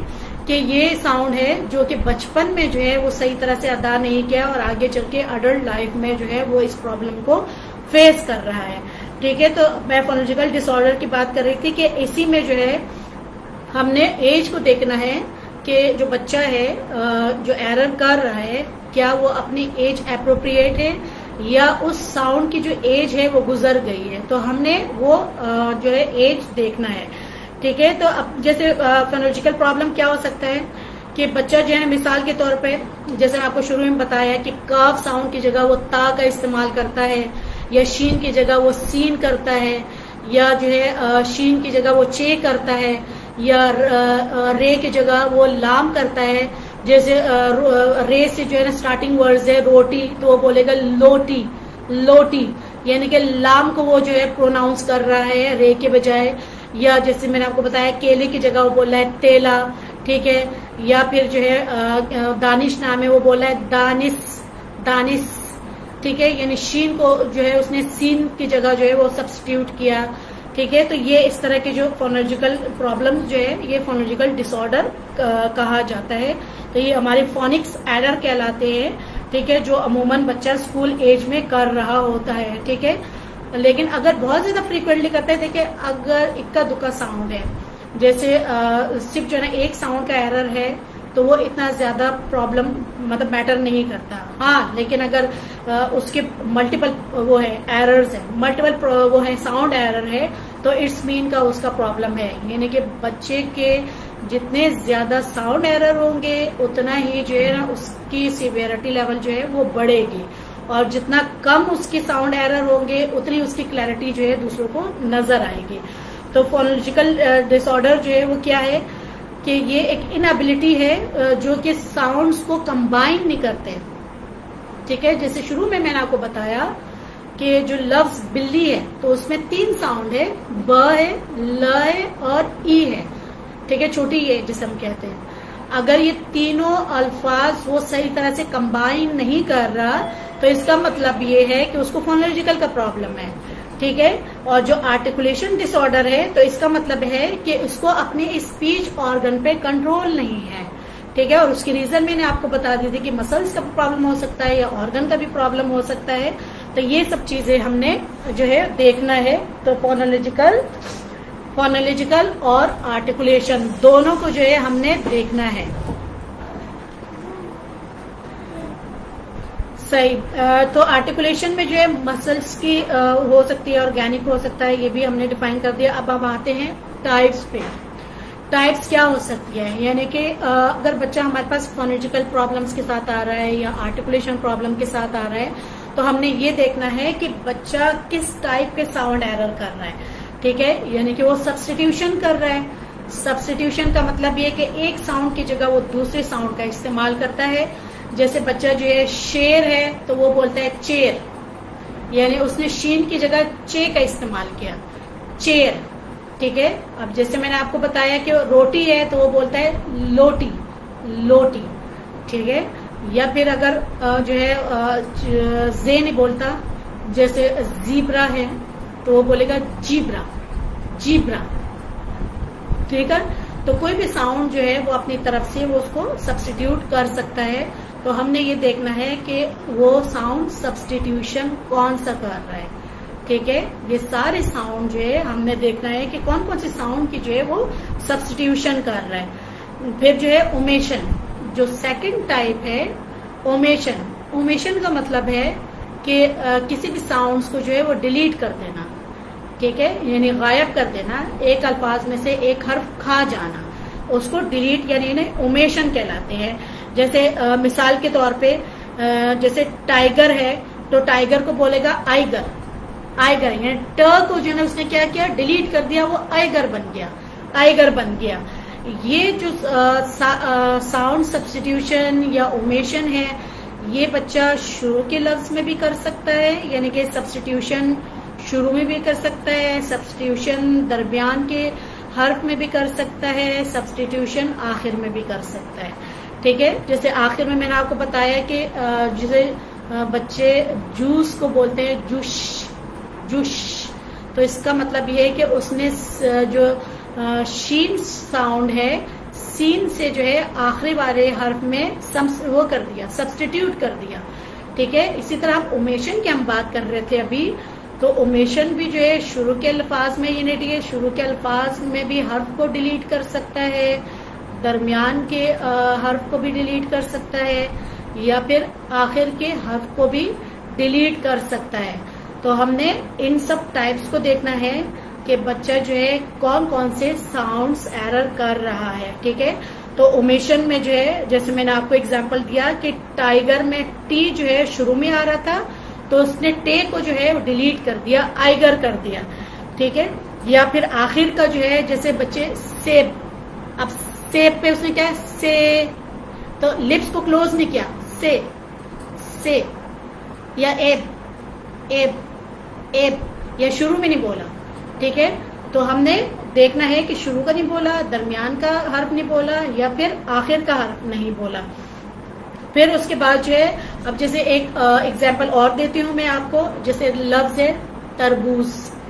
कि ये साउंड है जो कि बचपन में जो है वो सही तरह से अदा नहीं किया और आगे चल के अडल्ट लाइफ में जो है वो इस प्रॉब्लम को फेस कर रहा है। ठीक है, तो मैं फोनोलॉजिकल डिसऑर्डर की बात कर रही थी कि इसी में जो है हमने एज को देखना है कि जो बच्चा है जो एरर कर रहा है क्या वो अपनी एज एप्रोप्रिएट है या उस साउंड की जो एज है वो गुजर गई है। तो हमने वो जो है एज देखना है। ठीक है, तो अब जैसे फोनोलॉजिकल प्रॉब्लम क्या हो सकता है कि बच्चा जो है मिसाल के तौर पे जैसे आपको शुरू में बताया कि काफ साउंड की जगह वो ता का इस्तेमाल करता है या शीन की जगह वो सीन करता है या जो है शीन की जगह वो चे करता है या रे की जगह वो लाम करता है। जैसे रे से जो है ना स्टार्टिंग वर्ड्स है रोटी तो वो बोलेगा लोटी लोटी, यानी कि लाम को वो जो है प्रोनाउंस कर रहा है रे के बजाय। या जैसे मैंने आपको बताया केले की जगह वो बोल रहा है तेला। ठीक है, या फिर जो है दानिश नाम है वो बोला है दानिस दानिस। ठीक है, यानी शीन को जो है उसने सीन की जगह जो है वो सब्स्टिट्यूट किया। ठीक है, तो ये इस तरह के जो फोनोलॉजिकल प्रॉब्लम जो है ये फोनोलॉजिकल डिसऑर्डर कहा जाता है। तो ये हमारे फोनिक्स एरर कहलाते हैं। ठीक है, जो अमूमन बच्चा स्कूल एज में कर रहा होता है। ठीक है, लेकिन अगर बहुत ज्यादा फ्रीक्वेंटली करते हैं, देखिए अगर इक्का दुक्का साउंड है जैसे आ, सिर्फ जो है ना एक साउंड का एरर है तो वो इतना ज्यादा प्रॉब्लम मतलब मैटर नहीं करता। हाँ, लेकिन अगर आ, उसके मल्टीपल वो है एरर्स है मल्टीपल वो है साउंड एरर है तो इट्स मीन का उसका प्रॉब्लम है। यानी कि बच्चे के जितने ज्यादा साउंड एरर होंगे उतना ही जो है ना उसकी सिवियरिटी लेवल जो है वो बढ़ेगी और जितना कम उसके साउंड एरर होंगे उतनी उसकी क्लैरिटी जो है दूसरों को नजर आएगी। तो फोनोलॉजिकल डिसऑर्डर जो है वो क्या है कि ये एक इनएबिलिटी है जो कि साउंड्स को कंबाइन नहीं करते। ठीक है, जैसे शुरू में मैंने आपको बताया कि जो लफ्ज बिल्ली है तो उसमें तीन साउंड है, ब है, ल है और ई है। ठीक है, छोटी ये जिसे हम कहते हैं। अगर ये तीनों अल्फाज वो सही तरह से कंबाइन नहीं कर रहा तो इसका मतलब ये है कि उसको फोनोलॉजिकल का प्रॉब्लम है। ठीक है, और जो आर्टिकुलेशन डिसऑर्डर है तो इसका मतलब है कि उसको अपने स्पीच ऑर्गन पे कंट्रोल नहीं है। ठीक है, और उसकी रीजन मैंने आपको बता दी थी कि मसल्स का प्रॉब्लम हो सकता है या ऑर्गन का भी प्रॉब्लम हो सकता है। तो ये सब चीजें हमने जो है देखना है। तो फोनोलॉजिकल फोनोलॉजिकल और आर्टिकुलेशन दोनों को जो है हमने देखना है। सही, तो आर्टिकुलेशन में जो है मसल्स की हो सकती है, ऑर्गेनिक हो सकता है, ये भी हमने डिफाइन कर दिया। अब हम आते हैं टाइप्स पे। टाइप्स क्या हो सकती है, यानी कि अगर बच्चा हमारे पास फोनोलॉजिकल प्रॉब्लम्स के साथ आ रहा है या आर्टिकुलेशन प्रॉब्लम के साथ आ रहा है तो हमने ये देखना है कि बच्चा किस टाइप के साउंड एरर कर रहा है। ठीक है, यानी कि वो सब्स्टिट्यूशन कर रहा है। सब्स्टिट्यूशन का मतलब ये कि एक साउंड की जगह वो दूसरे साउंड का इस्तेमाल करता है। जैसे बच्चा जो है शेर है तो वो बोलता है चेर, यानी उसने शीन की जगह चे का इस्तेमाल किया, चेर। ठीक है, अब जैसे मैंने आपको बताया कि रोटी है तो वो बोलता है लोटी लोटी। ठीक है, या फिर अगर जो है जे नहीं बोलता, जैसे जीब्रा है तो वो बोलेगा जीब्रा जीब्रा। ठीक है, तो कोई भी साउंड जो है वो अपनी तरफ से वो उसको सब्स्टिट्यूट कर सकता है। तो हमने ये देखना है कि वो साउंड सब्स्टिट्यूशन कौन सा कर रहा है। ठीक है, ये सारे साउंड जो है हमने देखना है कि कौन कौन सी साउंड की जो है वो सब्स्टिट्यूशन कर रहा है। फिर जो है ओमेशन, जो सेकंड टाइप है ओमेशन। ओमेशन का मतलब है कि आ, किसी भी साउंड्स को जो है वो डिलीट कर देना। ठीक है, यानी गायब कर देना, एक अल्फाज में से एक हर्फ खा जाना, उसको डिलीट यानी ओमेशन कहलाते हैं। जैसे आ, मिसाल के तौर पे आ, जैसे टाइगर है तो टाइगर को बोलेगा आइगर आइगर, यानी ट को जो है उसने क्या किया डिलीट कर दिया, वो आइगर बन गया आइगर बन गया। ये जो साउंड सब्स्टिट्यूशन या ओमेशन है ये बच्चा शुरू के लफ्ज में भी कर सकता है, यानी कि सब्स्टिट्यूशन शुरू में भी कर सकता है, सब्स्टिट्यूशन दरमियान के हर्फ में भी कर सकता है, सब्स्टिट्यूशन आखिर में भी कर सकता है। ठीक है, जैसे आखिर में मैंने आपको बताया कि जैसे बच्चे जूस को बोलते हैं जूश जूश, तो इसका मतलब ये है कि उसने जो शीन साउंड है सीन से जो है आखिरी वाले हर्फ में सम वो कर दिया, सब्सटीट्यूट कर दिया। ठीक है, इसी तरह हम ओमेशन की हम बात कर रहे थे अभी, तो ओमेशन भी जो है शुरू के अल्फाज में, यानी ठीक है शुरू के अल्फाज में भी हर्फ को डिलीट कर सकता है, दरमियान के हर्फ को भी डिलीट कर सकता है, या फिर आखिर के हर्फ को भी डिलीट कर सकता है। तो हमने इन सब टाइप्स को देखना है कि बच्चा जो है कौन कौन से साउंड्स एरर कर रहा है। ठीक है, तो ओमेशन में जो है जैसे मैंने आपको एग्जांपल दिया कि टाइगर में टी जो है शुरू में आ रहा था, तो उसने टे को जो है डिलीट कर दिया, आइगर कर दिया। ठीक है, या फिर आखिर का जो है जैसे बच्चे सेब, अब सेब पे उसने क्या है से, तो लिप्स को क्लोज नहीं किया, से से, या एब एब एब, या शुरू में नहीं बोला। ठीक है, तो हमने देखना है कि शुरू का नहीं बोला, दरमियान का हर्फ नहीं बोला, या फिर आखिर का हर्फ नहीं बोला। फिर उसके बाद जो है अब जैसे एक एग्जाम्पल और देती हूं मैं आपको, जैसे लफ्ज है तरबूज,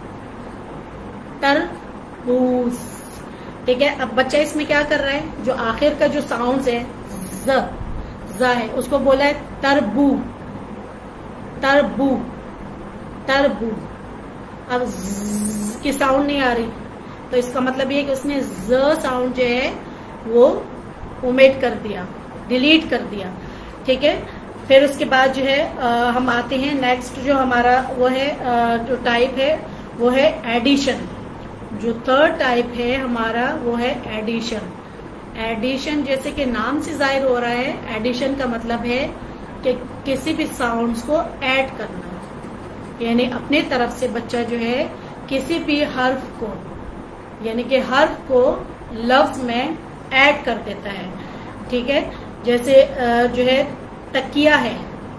तरबूज। ठीक है, अब बच्चा इसमें क्या कर रहा है, जो आखिर का जो साउंड है ज ज है, उसको बोला है तरबू, तरबू, तरबू। अब ज की साउंड नहीं आ रही, तो इसका मतलब ये कि उसने ज साउंड जो है वो ओमिट कर दिया, डिलीट कर दिया। ठीक है, फिर उसके बाद जो है आ, हम आते हैं नेक्स्ट जो हमारा वो है आ, जो टाइप है वो है एडिशन। जो थर्ड टाइप है हमारा वो है एडिशन। एडिशन जैसे कि नाम से जाहिर हो रहा है, एडिशन का मतलब है कि किसी भी साउंड्स को ऐड करना, यानी अपने तरफ से बच्चा जो है किसी भी हर्फ को, यानी कि हर्फ को लफ्ज में ऐड कर देता है। ठीक है, जैसे जो है तकिया है,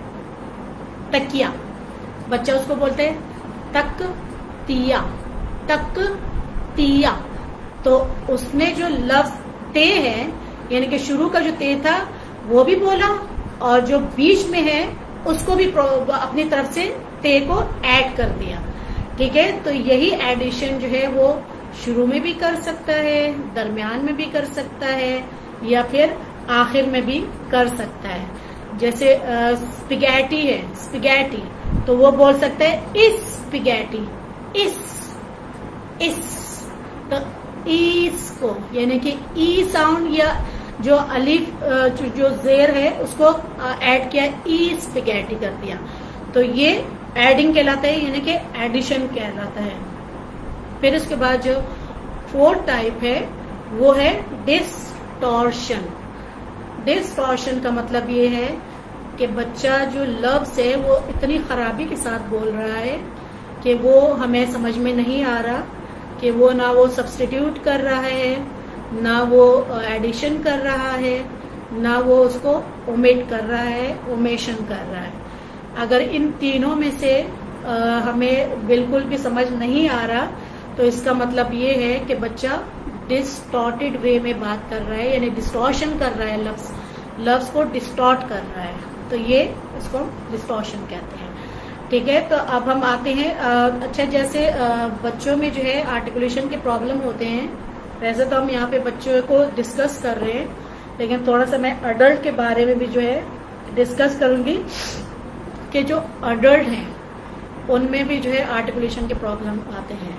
तकिया, बच्चा उसको बोलते हैं तक तिया, तक तिया। तो उसमें जो लफ्ज ते है, यानी कि शुरू का जो ते था वो भी बोला, और जो बीच में है उसको भी अपनी तरफ से ते को ऐड कर दिया। ठीक है, तो यही एडिशन जो है वो शुरू में भी कर सकता है, दरमियान में भी कर सकता है, या फिर आखिर में भी कर सकता है। जैसे स्पिगैटी है, स्पिगैटी, तो वो बोल सकता है इस स्पिगैटी, इस इस, तो इस को यानी कि ई साउंड या जो अलिफ जो जेर है उसको ऐड किया, ई स्पिगैटी कर दिया, तो ये एडिंग कहलाता है, यानी कि एडिशन कहलाता है। फिर उसके बाद जो फोर्थ टाइप है वो है डिस्टॉर्शन। डिस्टॉर्शन का मतलब ये है कि बच्चा जो लफ्ज है वो इतनी खराबी के साथ बोल रहा है कि वो हमें समझ में नहीं आ रहा, कि वो ना वो सब्स्टिट्यूट कर रहा है, ना वो एडिशन कर रहा है, ना वो उसको ओमिट कर रहा है, ओमेशन कर रहा है। अगर इन तीनों में से आ, हमें बिल्कुल भी समझ नहीं आ रहा, तो इसका मतलब ये है कि बच्चा डिस्टॉर्टेड वे में बात कर रहा है, यानी डिस्टॉर्शन कर रहा है, लफ्ज लफ्ज को डिस्टॉर्ट कर रहा है, तो ये इसको डिस्टॉर्शन कहते हैं। ठीक है, तो अब हम आते हैं आ, अच्छा जैसे आ, बच्चों में जो है आर्टिकुलेशन के प्रॉब्लम होते हैं। वैसे तो हम यहाँ पे बच्चों को डिस्कस कर रहे हैं, लेकिन थोड़ा सा मैं अडल्ट के बारे में भी जो है डिस्कस करूंगी कि जो अडल्ट हैं उनमें भी जो है आर्टिकुलेशन के प्रॉब्लम आते हैं।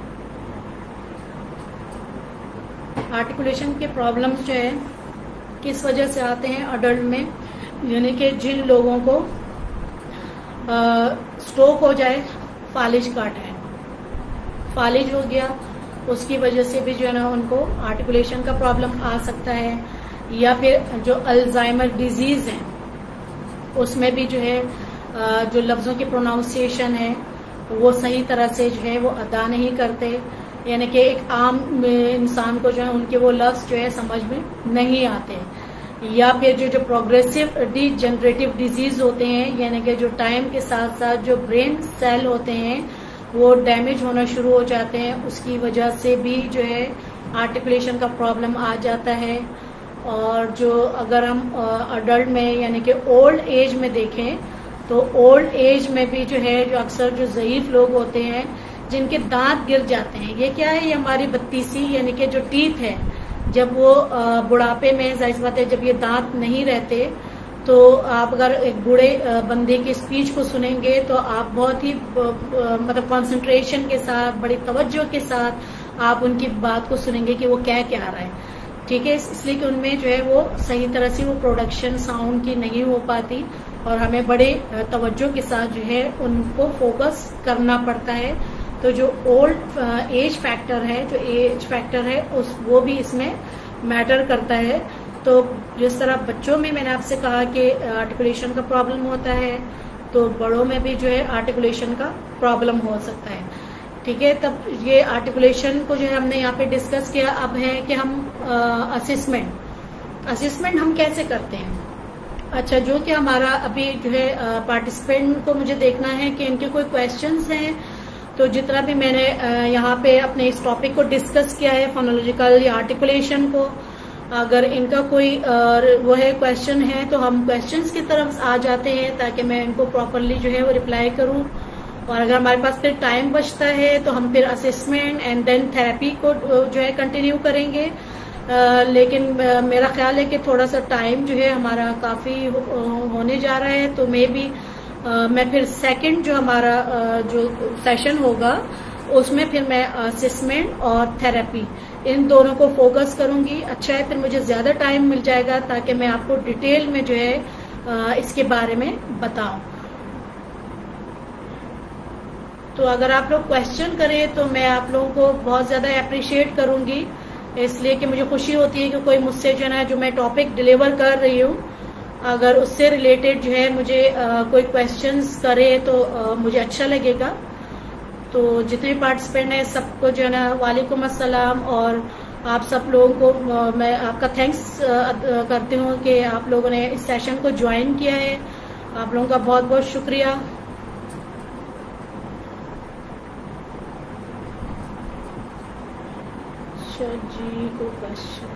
आर्टिकुलेशन के प्रॉब्लम्स जो है किस वजह से आते हैं अडल्ट में, यानी कि जिन लोगों को स्ट्रोक हो जाए, फालिज काट है, फालिज हो गया, उसकी वजह से भी जो है ना उनको आर्टिकुलेशन का प्रॉब्लम आ सकता है। या फिर जो अल्जाइमर डिजीज है उसमें भी जो है जो लफ्जों की प्रोनाउंसिएशन है वो सही तरह से जो है वो अदा नहीं करते, यानी कि एक आम इंसान को जो है उनके वो लफ्ज जो है समझ में नहीं आते। या फिर जो जो प्रोग्रेसिव डीजनरेटिव डिजीज होते हैं, यानी कि जो टाइम के साथ साथ जो ब्रेन सेल होते हैं वो डैमेज होना शुरू हो जाते हैं, उसकी वजह से भी जो है आर्टिकुलेशन का प्रॉब्लम आ जाता है। और जो अगर हम अडल्ट में यानी कि ओल्ड एज में देखें तो ओल्ड एज में भी जो है जो अक्सर जो ज़ईफ लोग होते हैं जिनके दांत गिर जाते हैं, ये क्या है, ये हमारी बत्तीसी यानी कि जो टीथ है जब वो बुढ़ापे में, जाहिर सी बात है, जब ये दांत नहीं रहते, तो आप अगर एक बूढ़े बंदे की स्पीच को सुनेंगे तो आप बहुत ही मतलब कंसंट्रेशन के साथ, बड़ी तवज्जो के साथ आप उनकी बात को सुनेंगे कि वो क्या कह रहा है। ठीक है, इसलिए कि उनमें जो है वो सही तरह से वो प्रोडक्शन साउंड की नहीं हो पाती और हमें बड़े तवज्जो के साथ जो है उनको फोकस करना पड़ता है। तो जो ओल्ड एज फैक्टर है, जो एज फैक्टर है उस वो भी इसमें मैटर करता है। तो जिस तरह बच्चों में मैंने आपसे कहा कि आर्टिकुलेशन का प्रॉब्लम होता है, तो बड़ों में भी जो है आर्टिकुलेशन का प्रॉब्लम हो सकता है। ठीक है, तब ये आर्टिकुलेशन को जो है हमने यहाँ पे डिस्कस किया। अब है कि हम असेसमेंट असेसमेंट हम कैसे करते हैं। अच्छा, जो कि हमारा अभी जो है पार्टिसिपेंट को मुझे देखना है कि इनके कोई क्वेश्चंस हैं। तो जितना भी मैंने यहाँ पे अपने इस टॉपिक को डिस्कस किया है, फोनोलॉजिकल या आर्टिकुलेशन को, अगर इनका कोई वो है क्वेश्चन है तो हम क्वेश्चंस की तरफ आ जाते हैं ताकि मैं इनको प्रॉपरली जो है वो रिप्लाई करूँ। और अगर हमारे पास फिर टाइम बचता है तो हम फिर असेसमेंट एंड देन थेरेपी को जो है कंटिन्यू करेंगे। आ, लेकिन आ, मेरा ख्याल है कि थोड़ा सा टाइम जो है हमारा काफ़ी हो, होने जा रहा है, तो मे भी मैं फिर सेकंड जो हमारा आ, जो सेशन होगा उसमें फिर मैं असेसमेंट और थेरेपी इन दोनों को फोकस करूंगी। अच्छा है, फिर मुझे ज़्यादा टाइम मिल जाएगा ताकि मैं आपको डिटेल में जो है आ, इसके बारे में बताऊं। तो अगर आप लोग क्वेश्चन करें तो मैं आप लोगों को बहुत ज़्यादा अप्रिशिएट करूंगी, इसलिए कि मुझे खुशी होती है कि कोई मुझसे जो है जो मैं टॉपिक डिलीवर कर रही हूँ, अगर उससे रिलेटेड जो है मुझे आ, कोई क्वेश्चंस करे तो आ, मुझे अच्छा लगेगा। तो जितने पार्टिसिपेंट हैं सबको जो है ना वालेकुम अस्सलाम, और आप सब लोगों को आ, मैं आपका थैंक्स करती हूँ कि आप लोगों ने इस सेशन को ज्वाइन किया है। आप लोगों का बहुत बहुत शुक्रिया। जी को क्वेश्चन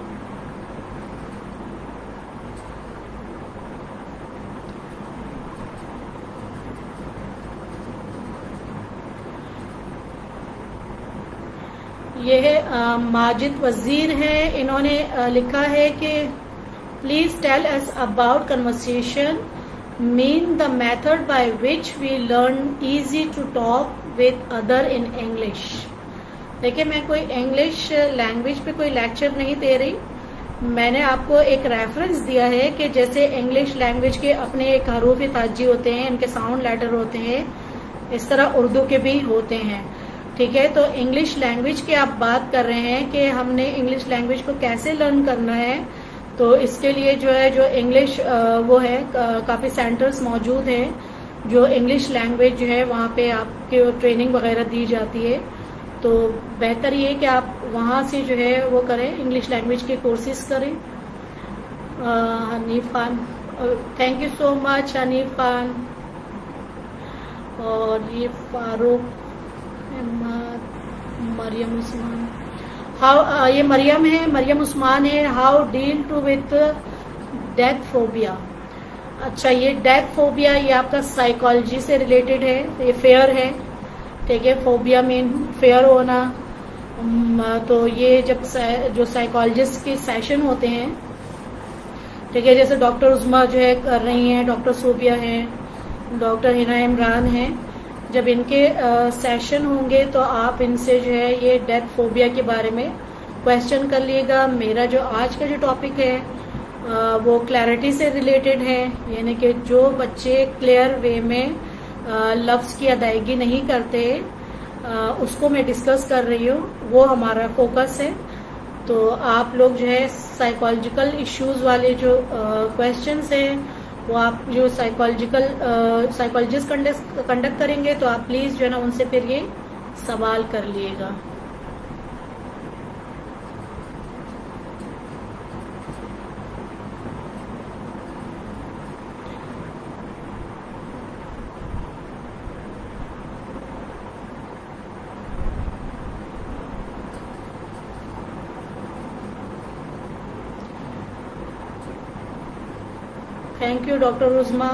ये है माजिद वजीर है, इन्होंने आ, लिखा है कि please tell us about conversation mean the method by which we learn easy to talk with other in English. देखिए, मैं कोई इंग्लिश लैंग्वेज पे कोई लेक्चर नहीं दे रही, मैंने आपको एक रेफरेंस दिया है कि जैसे इंग्लिश लैंग्वेज के अपने एक हरूफ ताजी होते हैं, इनके साउंड लेटर होते हैं, इस तरह उर्दू के भी होते हैं। ठीक है, तो इंग्लिश लैंग्वेज की आप बात कर रहे हैं कि हमने इंग्लिश लैंग्वेज को कैसे लर्न करना है, तो इसके लिए जो है जो इंग्लिश वो है काफ़ी सेंटर्स मौजूद हैं जो इंग्लिश लैंग्वेज जो है वहाँ पे आपके ट्रेनिंग वगैरह दी जाती है। तो बेहतर ये कि आप वहाँ से जो है वो करें, इंग्लिश लैंग्वेज के कोर्सेज करें। Hanif Khan, thank you so much Hanif Khan. और ये फारूक, मरियम उस्मान, हाउ ये मरियम है, मरियम उस्मान है। How deal to with death phobia. अच्छा, ये डेथ फोबिया ये आपका साइकोलॉजी से रिलेटेड है, ये फेयर है। ठीक है, फोबिया मीन फेयर होना। तो ये जब जो साइकोलॉजिस्ट के सेशन होते हैं, ठीक है, जैसे डॉक्टर उस्मा जो है कर रही हैं, डॉक्टर सोबिया हैं, डॉक्टर हिना इमरान हैं, जब इनके आ, सेशन होंगे तो आप इनसे जो है ये डेथ फोबिया के बारे में क्वेश्चन कर लिएगा। मेरा जो आज का जो टॉपिक है आ, वो क्लैरिटी से रिलेटेड है, यानी कि जो बच्चे क्लियर वे में लफ्ज़ की अदायगी नहीं करते, आ, उसको मैं डिस्कस कर रही हूँ, वो हमारा फोकस है। तो आप लोग जो है साइकोलॉजिकल इश्यूज वाले जो क्वेश्चंस हैं वो आप जो साइकोलॉजिकल साइकोलॉजिस्ट कंडक्ट करेंगे तो आप प्लीज़ जो है ना उनसे फिर ये सवाल कर लिएगा। Thank you doctor Usma.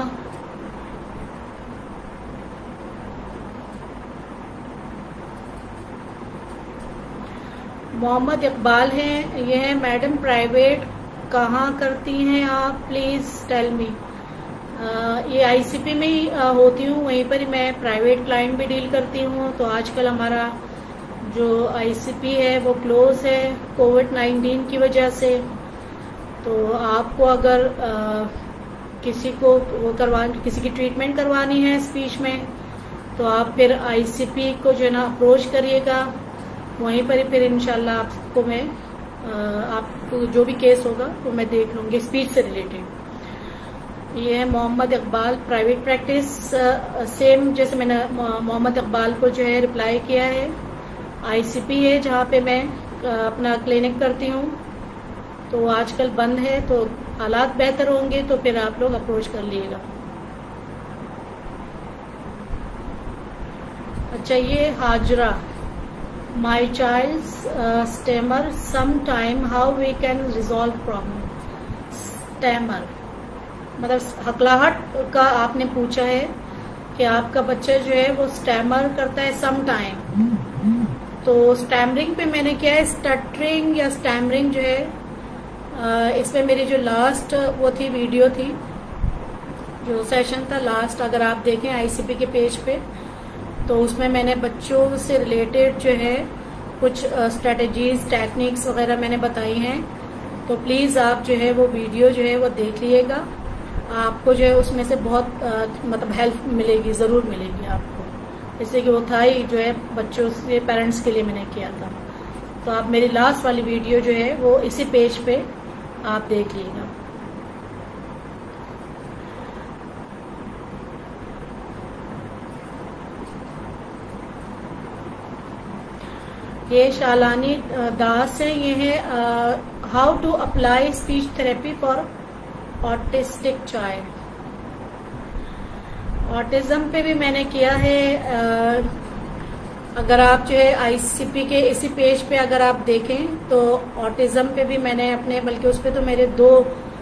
Mohammad Iqbal हैं, ये है मैडम प्राइवेट कहाँ करती हैं आप, प्लीज़ टेल मी। ये आईसीपी में ही uh, होती हूँ, वहीं पर ही मैं प्राइवेट क्लाइंट भी डील करती हूँ। तो आजकल हमारा जो आईसीपी है वो क्लोज है कोविड नाइन्टीन की वजह से। तो आपको अगर uh, किसी को वो करवा किसी की ट्रीटमेंट करवानी है स्पीच में, तो आप फिर आईसीपी को जो है ना अप्रोच करिएगा, वहीं पर ही फिर इंशाल्लाह आपको मैं आपको जो भी केस होगा वो मैं देख लूँगी स्पीच से रिलेटेड। ये है Mohammad Iqbal private practice, same जैसे मैंने मोहम्मद इकबाल को जो है रिप्लाई किया है। आईसीपी है जहाँ पे मैं अपना क्लिनिक करती हूँ, तो आजकल बंद है, तो हालात बेहतर होंगे तो फिर आप लोग अप्रोच कर लीजिएगा। अच्छा, ये Hajra, my child stammer some time, how we can resolve problem. Stammer मतलब हकलाहट का आपने पूछा है कि आपका बच्चा जो है वो स्टेमर करता है सम टाइम। तो स्टैमरिंग पे मैंने क्या है, स्टटरिंग या स्टैमरिंग जो है, इसमें मेरी जो लास्ट वो थी वीडियो थी, जो सेशन था लास्ट, अगर आप देखें आईसीपी के पेज पे, तो उसमें मैंने बच्चों से रिलेटेड जो है कुछ स्ट्रेटजीज टेक्निक्स वगैरह मैंने बताई हैं। तो प्लीज़ आप जो है वो वीडियो जो है वो देख लीजिएगा, आपको जो है उसमें से बहुत आ, मतलब हेल्प मिलेगी, ज़रूर मिलेगी आपको। जैसे कि वो था ही जो है बच्चों से पेरेंट्स के लिए मैंने किया था। तो आप मेरी लास्ट वाली वीडियो जो है वो इसी पेज पे आप देख लीजिएगा। ये शालानी दास है, ये है how to apply speech therapy for autistic child. Autism पे भी मैंने किया है। आ, अगर आप जो है आईसीपी के इसी पेज पे अगर आप देखें तो ऑटिज्म पे भी मैंने अपने, बल्कि उस पे तो मेरे दो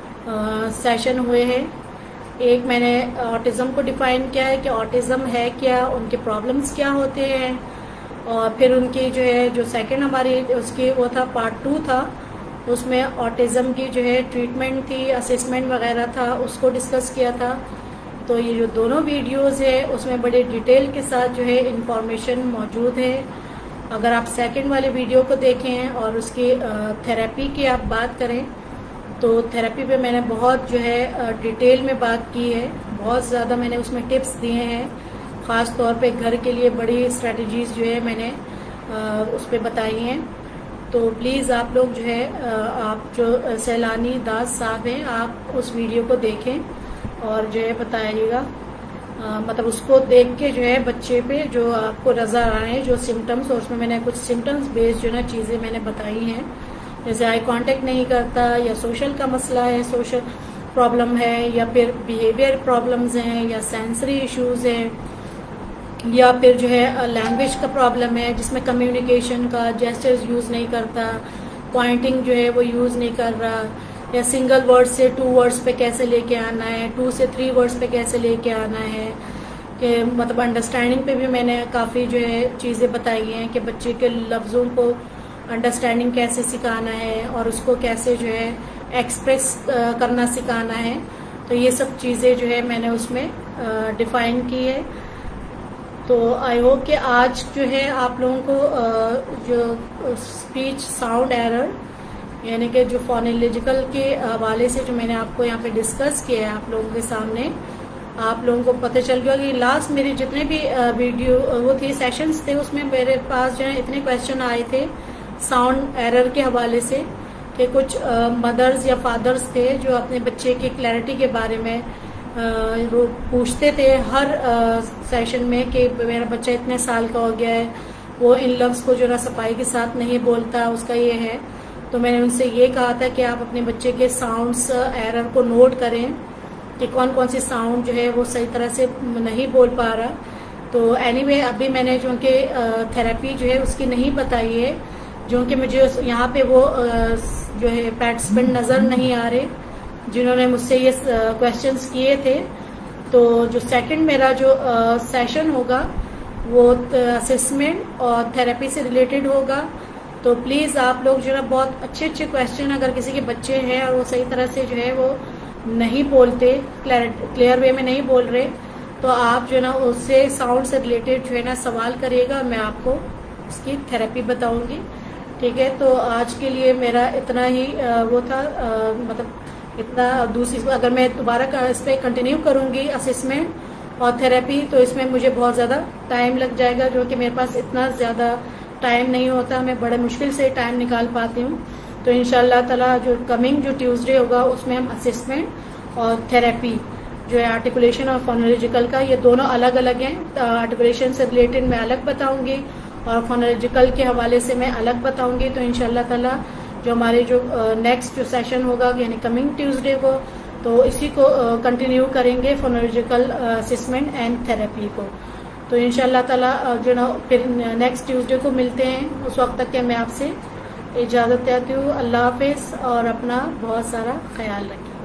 आ, सेशन हुए हैं। एक मैंने ऑटिज्म को डिफाइन किया है कि ऑटिज्म है क्या, उनके प्रॉब्लम्स क्या होते हैं, और फिर उनकी जो है जो सेकंड हमारी उसकी वो था पार्ट टू था, उसमें ऑटिज्म की जो है ट्रीटमेंट थी, असेसमेंट वगैरह था, उसको डिस्कस किया था। तो ये जो दोनों वीडियोस है उसमें बड़े डिटेल के साथ जो है इंफॉर्मेशन मौजूद है। अगर आप सेकंड वाले वीडियो को देखें और उसकी थेरेपी की आप बात करें, तो थेरेपी पे मैंने बहुत जो है डिटेल में बात की है, बहुत ज़्यादा मैंने उसमें टिप्स दिए हैं, ख़ास तौर पे घर के लिए बड़ी स्ट्रेटजीज जो है मैंने उस पर बताई हैं। तो प्लीज़ आप लोग जो है आप जो सैलानी दास साहब हैं, आप उस वीडियो को देखें और जो है बताइएगा, मतलब उसको देख के जो है बच्चे पे जो आपको नज़र आ रहे हैं जो सिम्टम्स, और उसमें मैंने कुछ सिम्टम्स बेस्ड जो ना चीज़ें मैंने बताई हैं, जैसे आई कांटेक्ट नहीं करता, या सोशल का मसला है, सोशल प्रॉब्लम है, या फिर बिहेवियर प्रॉब्लम्स हैं, या सेंसरी इश्यूज़ हैं, या फिर जो है लैंग्वेज का प्रॉब्लम है जिसमें कम्युनिकेशन का जेस्चर्स यूज़ नहीं करता, पॉइंटिंग जो है वो यूज़ नहीं कर रहा, या सिंगल वर्ड से टू वर्ड्स पे कैसे लेके आना है, टू से थ्री वर्ड्स पे कैसे लेके आना है, कि मतलब अंडरस्टैंडिंग पे भी मैंने काफ़ी जो है चीज़ें बताई हैं कि बच्चे के लफ्ज़ों को अंडरस्टैंडिंग कैसे सिखाना है और उसको कैसे जो है एक्सप्रेस करना सिखाना है। तो ये सब चीज़ें जो है मैंने उसमें डिफाइन की है। तो आई होप कि आज जो है आप लोगों को जो स्पीच साउंड एरर यानी कि जो फोनोलॉजिकल के हवाले से जो मैंने आपको यहाँ पे डिस्कस किया है आप लोगों के सामने, आप लोगों को पता चल गया कि लास्ट मेरे जितने भी वीडियो वो थे सेशंस थे उसमें मेरे पास जो है इतने क्वेश्चन आए थे साउंड एरर के हवाले से कि कुछ मदर्स या फादर्स थे जो अपने बच्चे की क्लैरिटी के बारे में पूछते थे हर सेशन में कि मेरा बच्चा इतने साल का हो गया है, वो इन लफ्ज़ को जो ना सफाई के साथ नहीं बोलता, उसका ये है। तो मैंने उनसे ये कहा था कि आप अपने बच्चे के साउंड्स एरर को नोट करें कि कौन कौन सी साउंड जो है वो सही तरह से नहीं बोल पा रहा। तो एनीवे अभी मैंने जो कि थेरेपी जो है उसकी नहीं बताई है, जो कि मुझे यहाँ पे वो जो है पार्टिसिपेंट नज़र नहीं आ रहे जिन्होंने मुझसे ये क्वेश्चंस किए थे। तो जो सेकंड मेरा जो सेशन होगा वो असेसमेंट और थेरेपी से रिलेटेड होगा। तो प्लीज़ आप लोग जो है बहुत अच्छे अच्छे क्वेश्चन, अगर किसी के बच्चे हैं और वो सही तरह से जो है वो नहीं बोलते, क्लियर वे में नहीं बोल रहे, तो आप जो है ना उससे साउंड से रिलेटेड जो है ना सवाल करिएगा, मैं आपको उसकी थेरेपी बताऊंगी। ठीक है, तो आज के लिए मेरा इतना ही वो था, मतलब इतना। दूसरी अगर मैं दोबारा इस पर कंटिन्यू करूंगी असेसमेंट और थेरेपी, तो इसमें मुझे बहुत ज़्यादा टाइम लग जाएगा, जो कि मेरे पास इतना ज़्यादा टाइम नहीं होता, मैं बड़े मुश्किल से टाइम निकाल पाती हूँ। तो इंशाल्लाह ताला जो कमिंग जो ट्यूसडे होगा उसमें हम असेसमेंट और थेरेपी जो है आर्टिकुलेशन और फोनोलॉजिकल का, ये दोनों अलग अलग हैं। आर्टिकुलेशन से रिलेटेड मैं अलग बताऊंगी और फोनोलॉजिकल के हवाले से मैं अलग बताऊंगी। तो इंशाल्लाह ताला जो हमारे जो नेक्स्ट जो सेशन होगा यानी कमिंग ट्यूसडे को, तो इसी को कंटिन्यू करेंगे, फोनोलॉजिकल असेसमेंट एंड थेरेपी को। तो इंशाल्लाह ताला जो ना फिर नेक्स्ट ट्यूसडे को मिलते हैं। उस वक्त तक के मैं आपसे इजाज़त चाहती हूँ। अल्लाह हाफिज़ और अपना बहुत सारा ख्याल रखिए।